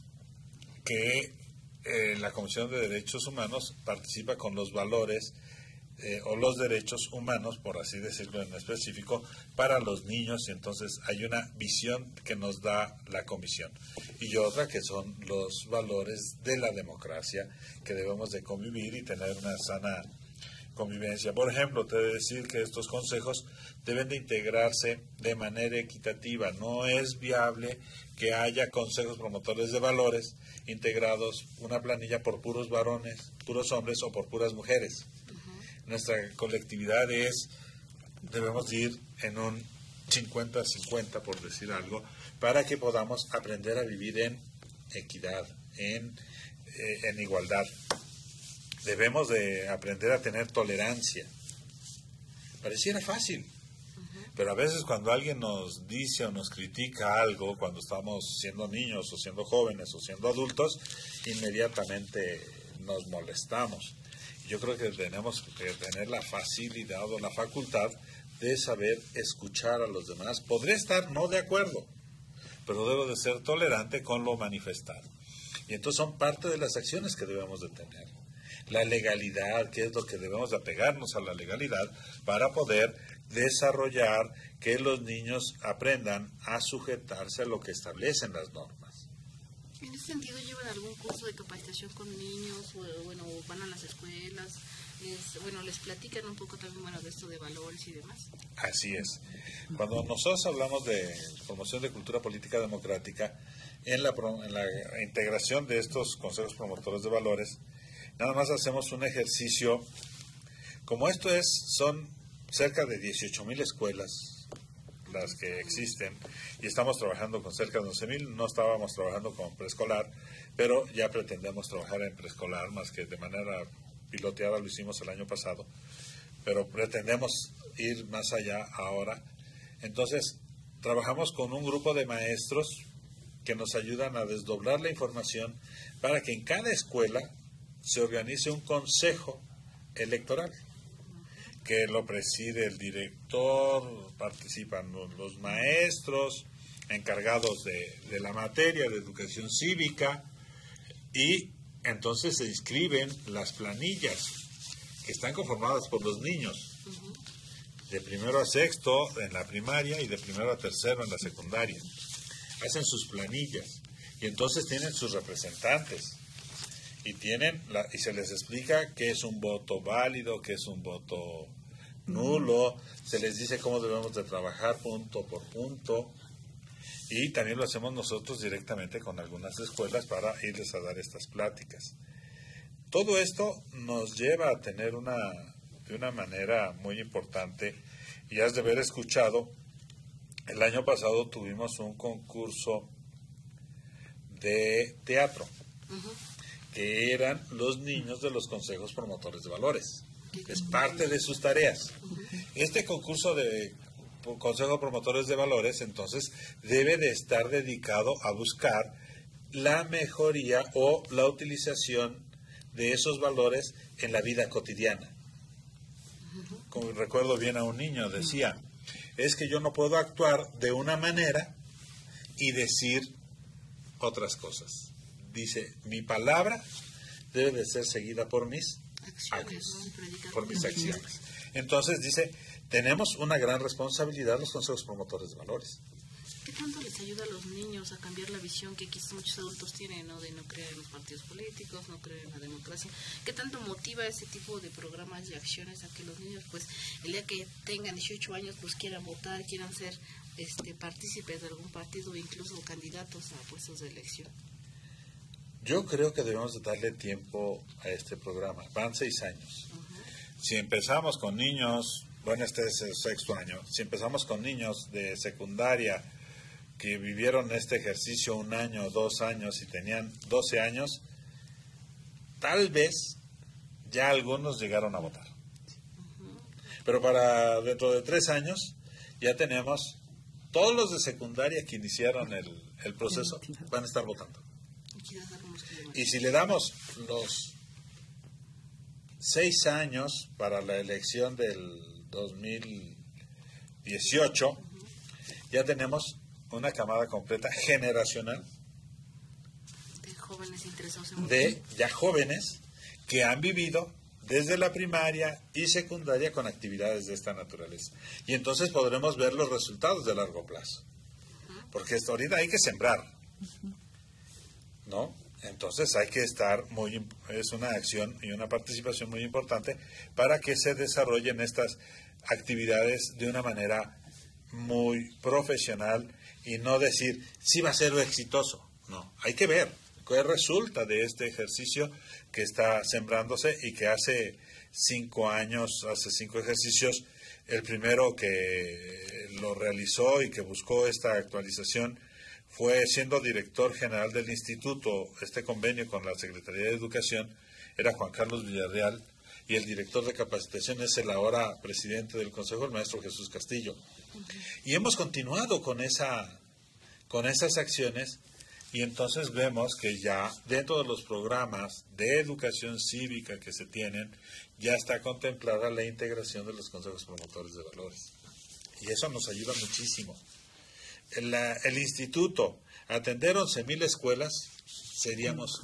que eh, la Comisión de Derechos Humanos participa con los valores eh, o los derechos humanos, por así decirlo en específico, para los niños, y entonces hay una visión que nos da la Comisión. Y otra que son los valores de la democracia, que debemos de convivir y tener una sana convivencia. Por ejemplo, te debo decir que estos consejos deben de integrarse de manera equitativa. No es viable que haya consejos promotores de valores integrados una planilla por puros varones, puros hombres o por puras mujeres. Uh-huh. Nuestra colectividad es, debemos ir en un cincuenta cincuenta, por decir algo, para que podamos aprender a vivir en equidad, en, eh, en igualdad. Debemos de aprender a tener tolerancia. Pareciera fácil, uh-huh. pero a veces cuando alguien nos dice o nos critica algo, cuando estamos siendo niños o siendo jóvenes o siendo adultos, inmediatamente nos molestamos. Yo creo que tenemos que tener la facilidad o la facultad de saber escuchar a los demás. Podré estar no de acuerdo, pero debo de ser tolerante con lo manifestado. Y entonces son parte de las acciones que debemos de tener. La legalidad, que es lo que debemos de apegarnos a la legalidad para poder desarrollar que los niños aprendan a sujetarse a lo que establecen las normas. En ese sentido, ¿llevan algún curso de capacitación con niños o bueno, van a las escuelas? Les, bueno, les platican un poco también bueno, de esto de valores y demás. Así es. Cuando nosotros hablamos de promoción de cultura política democrática, en la, en la integración de estos consejos promotores de valores, nada más hacemos un ejercicio, como esto es, son cerca de dieciocho mil escuelas las que existen, y estamos trabajando con cerca de once mil, no estábamos trabajando con preescolar, pero ya pretendemos trabajar en preescolar, más que de manera piloteada lo hicimos el año pasado, pero pretendemos ir más allá ahora. Entonces, trabajamos con un grupo de maestros que nos ayudan a desdoblar la información para que en cada escuela se organice un consejo electoral que lo preside el director, participan los maestros encargados de, de la materia de educación cívica, y entonces se inscriben las planillas que están conformadas por los niños, de primero a sexto en la primaria y de primero a tercero en la secundaria. Hacen sus planillas y entonces tienen sus representantes. Y tienen la, y se les explica qué es un voto válido, qué es un voto nulo, se les dice cómo debemos de trabajar punto por punto, y también lo hacemos nosotros directamente con algunas escuelas para irles a dar estas pláticas. Todo esto nos lleva a tener una, de una manera muy importante, y has de haber escuchado, el año pasado tuvimos un concurso de teatro. Uh-huh. que eran los niños de los consejos promotores de valores. Es parte de sus tareas. Este concurso de consejos promotores de valores, entonces, debe de estar dedicado a buscar la mejoría o la utilización de esos valores en la vida cotidiana. Como recuerdo bien a un niño, decía, es que yo no puedo actuar de una manera y decir otras cosas. Dice, mi palabra debe de ser seguida por mis acciones, por mis acciones. Entonces dice, tenemos una gran responsabilidad los consejos promotores de valores. ¿Qué tanto les ayuda a los niños a cambiar la visión que quizás muchos adultos tienen, ¿no? De no creer en los partidos políticos, no creer en la democracia? ¿Qué tanto motiva ese tipo de programas y acciones a que los niños, pues, el día que tengan dieciocho años, pues quieran votar, quieran ser este, partícipes de algún partido o incluso candidatos a puestos de elección? Yo creo que debemos de darle tiempo a este programa. Van seis años. Uh-huh. Si empezamos con niños, bueno, este es el sexto año, si empezamos con niños de secundaria que vivieron este ejercicio un año, dos años y tenían doce años, tal vez ya algunos llegaron a votar. Uh-huh. Pero para dentro de tres años ya tenemos todos los de secundaria que iniciaron el, el proceso, van a estar votando. Y si le damos los seis años para la elección del dos mil dieciocho, uh-huh, ya tenemos una camada completa generacional de jóvenes interesados en de ya jóvenes que han vivido desde la primaria y secundaria con actividades de esta naturaleza. Y entonces podremos ver los resultados de largo plazo. Uh-huh. Porque esto ahorita hay que sembrar, ¿no? Entonces hay que estar muy, es una acción y una participación muy importante para que se desarrollen estas actividades de una manera muy profesional y no decir, sí va a ser exitoso. No, hay que ver qué resulta de este ejercicio que está sembrándose y que hace cinco años, hace cinco ejercicios, el primero que lo realizó y que buscó esta actualización fue, siendo director general del instituto, este convenio con la Secretaría de Educación, era Juan Carlos Villarreal, y el director de capacitación es el ahora presidente del Consejo, el maestro Jesús Castillo. Uh-huh. Y hemos continuado con, esa, con esas acciones, y entonces vemos que ya dentro de los programas de educación cívica que se tienen, ya está contemplada la integración de los consejos promotores de valores. Y eso nos ayuda muchísimo. El, el instituto, atender once mil escuelas, seríamos,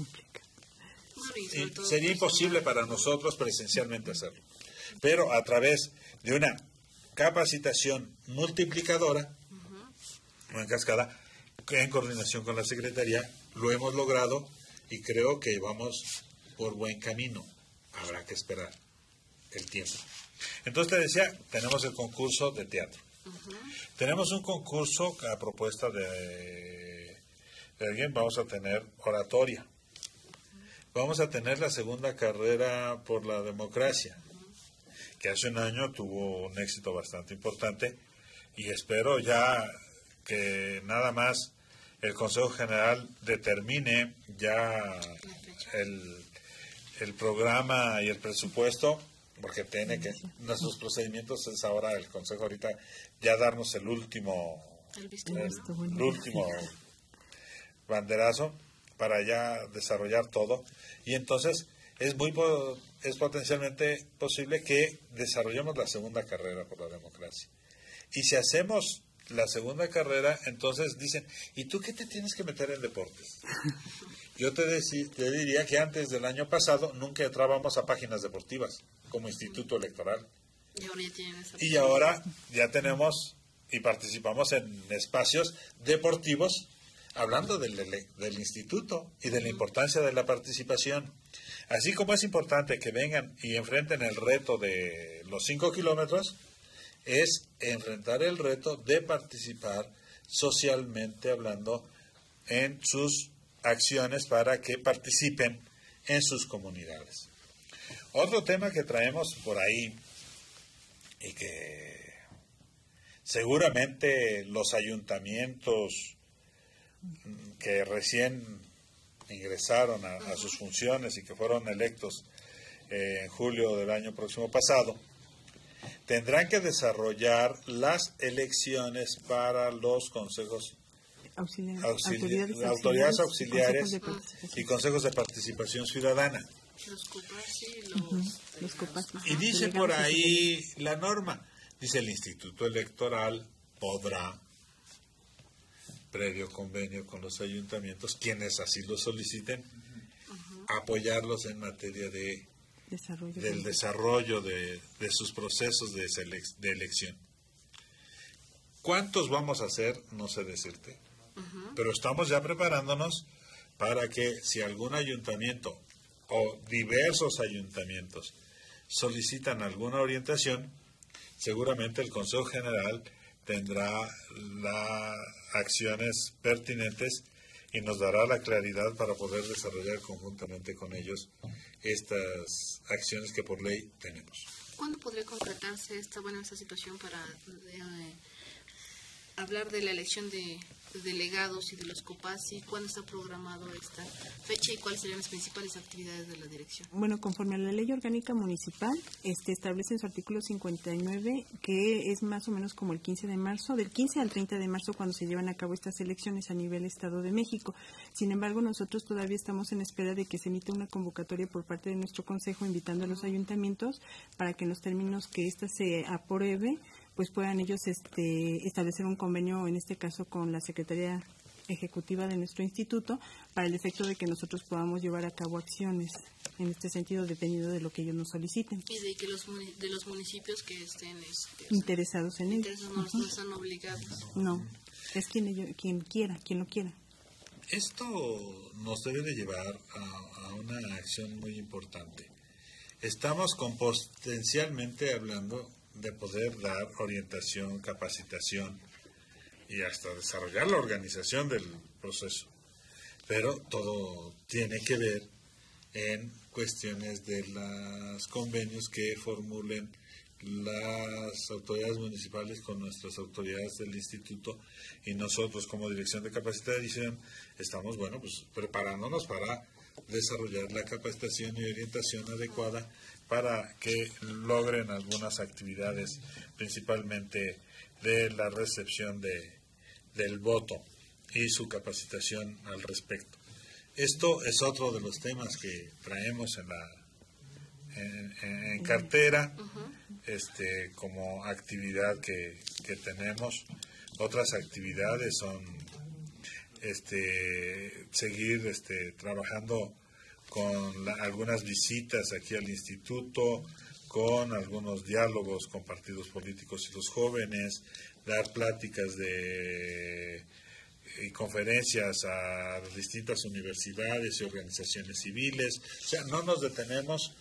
y sería imposible para nosotros presencialmente hacerlo. Pero a través de una capacitación multiplicadora, uh-huh, o en cascada, en coordinación con la Secretaría, lo hemos logrado y creo que vamos por buen camino. Habrá que esperar el tiempo. Entonces te decía, tenemos el concurso de teatro. Uh-huh. Tenemos un concurso a propuesta de, de alguien, vamos a tener oratoria. Uh-huh. Vamos a tener la segunda carrera por la democracia, uh-huh, que hace un año tuvo un éxito bastante importante y espero ya que nada más el Consejo General determine ya el, el programa y el presupuesto, porque tiene que, nuestros procedimientos es ahora el Consejo ahorita ya darnos el último, el, el, el último banderazo para ya desarrollar todo. Y entonces es muy es potencialmente posible que desarrollemos la segunda carrera por la democracia. Y si hacemos la segunda carrera, entonces dicen, ¿y tú qué te tienes que meter en deportes? Yo te, deci- te diría que antes del año pasado nunca entrábamos a páginas deportivas como instituto electoral. Y ahora ya tienen esa y ahora ya tenemos y participamos en espacios deportivos hablando del, del instituto y de la importancia de la participación. Así como es importante que vengan y enfrenten el reto de los cinco kilómetros, es enfrentar el reto de participar socialmente hablando en sus acciones para que participen en sus comunidades. Otro tema que traemos por ahí y que seguramente los ayuntamientos que recién ingresaron a, a sus funciones y que fueron electos eh, en julio del año próximo pasado, tendrán que desarrollar las elecciones para los consejos Auxiliar, auxili autoridades, autoridades auxiliares auxiliares y consejos de participación ciudadana. Los copas, sí, los, uh-huh, los copas. Y dice por ahí la norma, dice el Instituto Electoral podrá, previo convenio con los ayuntamientos, quienes así lo soliciten, uh-huh, apoyarlos en materia de desarrollo del de desarrollo de, de sus procesos de, selec de elección. ¿Cuántos vamos a hacer? No sé decirte. Uh-huh. Pero estamos ya preparándonos para que si algún ayuntamiento o diversos ayuntamientos solicitan alguna orientación, seguramente el Consejo General tendrá las acciones pertinentes y nos dará la claridad para poder desarrollar conjuntamente con ellos estas acciones que por ley tenemos. ¿Cuándo podría concretarse esta, bueno, esta situación para eh, hablar de la elección de delegados y de los COPASI? ¿Cuándo está programado esta fecha y cuáles serían las principales actividades de la dirección? Bueno, conforme a la Ley Orgánica Municipal, este establece en su artículo cincuenta y nueve que es más o menos como el quince de marzo, del quince al treinta de marzo cuando se llevan a cabo estas elecciones a nivel Estado de México. Sin embargo, nosotros todavía estamos en espera de que se emita una convocatoria por parte de nuestro Consejo invitando a los ayuntamientos para que en los términos que ésta se apruebe, pues puedan ellos este, establecer un convenio, en este caso con la Secretaría Ejecutiva de nuestro instituto, para el efecto de que nosotros podamos llevar a cabo acciones en este sentido, dependiendo de lo que ellos nos soliciten. Y de que los de los municipios que estén este, interesados en ello. No, uh-huh, no están obligados. No, es quien, ello, quien quiera, quien lo quiera. Esto nos debe de llevar a, a una acción muy importante. Estamos con potencialmente hablando de poder dar orientación, capacitación y hasta desarrollar la organización del proceso. Pero todo tiene que ver en cuestiones de los convenios que formulen las autoridades municipales con nuestras autoridades del instituto, y nosotros como Dirección de Capacitación estamos, bueno, pues preparándonos para desarrollar la capacitación y orientación adecuada para que logren algunas actividades, principalmente de la recepción de, del voto y su capacitación al respecto. Esto es otro de los temas que traemos en la en, en, en cartera, este, como actividad que, que tenemos. Otras actividades son este, seguir este, trabajando con la, algunas visitas aquí al instituto, con algunos diálogos con partidos políticos y los jóvenes, dar pláticas de, y conferencias a distintas universidades y organizaciones civiles. O sea, no nos detenemos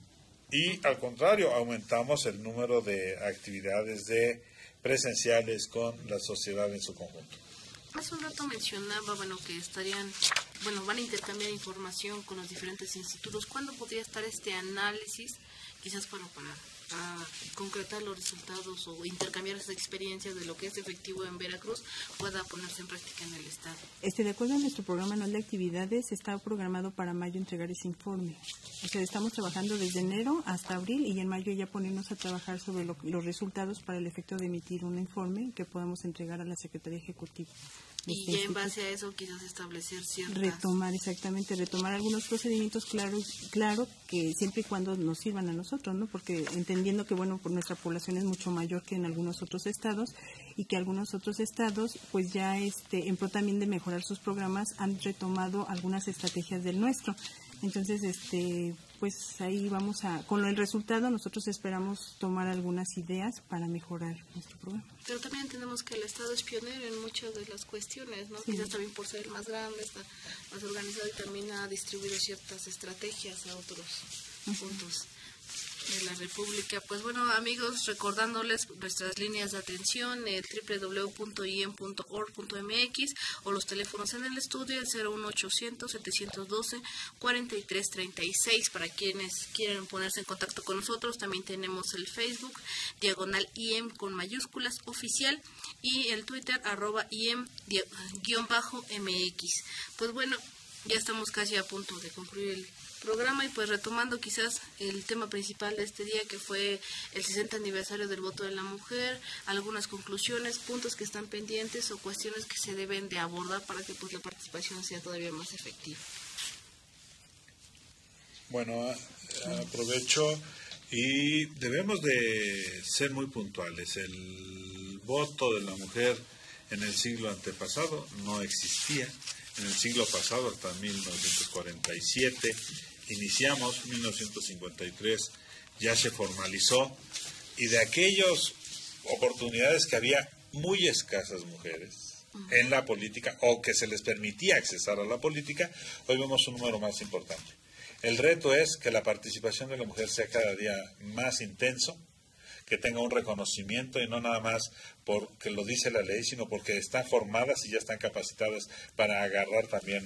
y al contrario, aumentamos el número de actividades de presenciales con la sociedad en su conjunto. Hace un rato mencionaba, bueno, que estarían, bueno, van a intercambiar información con los diferentes institutos. ¿Cuándo podría estar este análisis, quizás para, para, para concretar los resultados o intercambiar esas experiencias de lo que es efectivo en Veracruz, pueda ponerse en práctica en el Estado? Este, de acuerdo a nuestro programa anual de actividades, está programado para mayo entregar ese informe. O sea, estamos trabajando desde enero hasta abril y en mayo ya ponernos a trabajar sobre lo, los resultados para el efecto de emitir un informe que podamos entregar a la Secretaría Ejecutiva. Y ya en base a eso quizás establecer ciertas... Retomar, exactamente, retomar algunos procedimientos claros, claro, que siempre y cuando nos sirvan a nosotros, ¿no? Porque entendiendo que, bueno, por nuestra población es mucho mayor que en algunos otros estados y que algunos otros estados, pues ya este, en pro también de mejorar sus programas, han retomado algunas estrategias del nuestro. Entonces, este, pues ahí vamos a, con el resultado nosotros esperamos tomar algunas ideas para mejorar nuestro programa. Pero también entendemos que el Estado es pionero en muchas de las cuestiones, ¿no? Sí. Quizás también por ser el más grande, está más organizado y también ha distribuido ciertas estrategias a otros uh-huh. puntos de la República. Pues bueno, amigos, recordándoles nuestras líneas de atención, el doble u doble u doble u punto i e m punto org punto m x o los teléfonos en el estudio, el cero uno ochocientos, setecientos doce, cuarenta y tres treinta y seis, para quienes quieren ponerse en contacto con nosotros. También tenemos el Facebook, diagonal I E M con mayúsculas oficial, y el Twitter, arroba I E M guión bajo M X. Pues bueno, Ya estamos casi a punto de concluir el programa y pues retomando quizás el tema principal de este día, que fue el sesenta aniversario del voto de la mujer, algunas conclusiones, puntos que están pendientes o cuestiones que se deben de abordar para que pues la participación sea todavía más efectiva. Bueno, aprovecho y debemos de ser muy puntuales. El voto de la mujer en el siglo antepasado no existía. En el siglo pasado, hasta mil novecientos cuarenta y siete, iniciamos, mil novecientos cincuenta y tres ya se formalizó, y de aquellas oportunidades que había muy escasas mujeres en la política, o que se les permitía accesar a la política, hoy vemos un número más importante. El reto es que la participación de la mujer sea cada día más intenso, que tenga un reconocimiento y no nada más porque lo dice la ley, sino porque están formadas y ya están capacitadas para agarrar también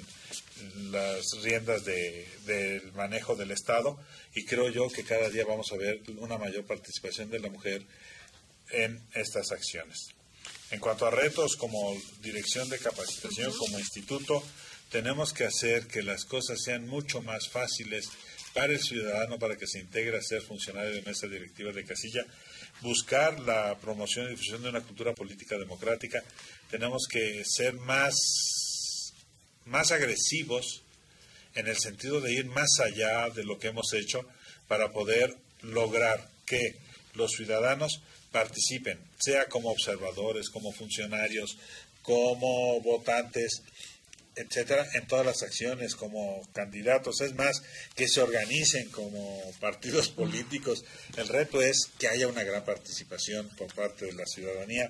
las riendas de, del manejo del Estado, y creo yo que cada día vamos a ver una mayor participación de la mujer en estas acciones. En cuanto a retos como dirección de capacitación, como instituto, tenemos que hacer que las cosas sean mucho más fáciles para el ciudadano, para que se integre a ser funcionario de mesa directiva de casilla, buscar la promoción y difusión de una cultura política democrática. Tenemos que ser más, más agresivos en el sentido de ir más allá de lo que hemos hecho para poder lograr que los ciudadanos participen, sea como observadores, como funcionarios, como votantes, etcétera, en todas las acciones, como candidatos. Es más, que se organicen como partidos políticos. El reto es que haya una gran participación por parte de la ciudadanía.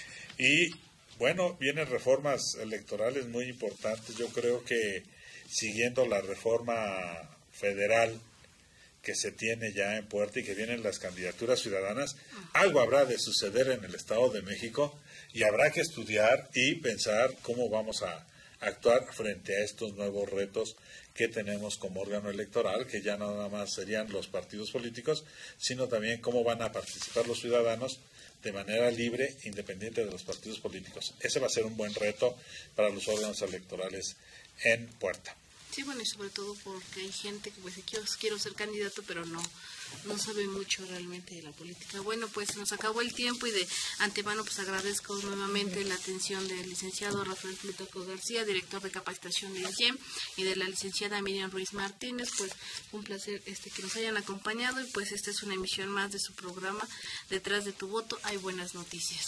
Y bueno, vienen reformas electorales muy importantes. Yo creo que siguiendo la reforma federal que se tiene ya en puerta y que vienen las candidaturas ciudadanas, algo habrá de suceder en el Estado de México, y habrá que estudiar y pensar cómo vamos a actuar frente a estos nuevos retos que tenemos como órgano electoral, que ya no nada más serían los partidos políticos, sino también cómo van a participar los ciudadanos de manera libre, independiente de los partidos políticos. Ese va a ser un buen reto para los órganos electorales en puerta. Sí, bueno, y sobre todo porque hay gente que pues quiero, quiero ser candidato, pero no no sabe mucho realmente de la política. Bueno, pues nos acabó el tiempo y de antemano pues agradezco nuevamente la atención del licenciado Rafael Plutarco García, director de capacitación del I E M, y de la licenciada Miriam Ruiz Martínez. Pues un placer este que nos hayan acompañado, y pues esta es una emisión más de su programa Detrás de tu voto hay buenas noticias.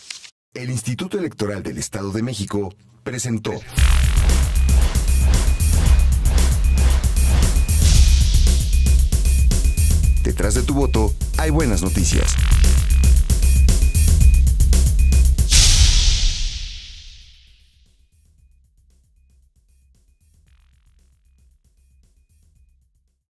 El Instituto Electoral del Estado de México presentó Detrás de tu voto hay buenas noticias.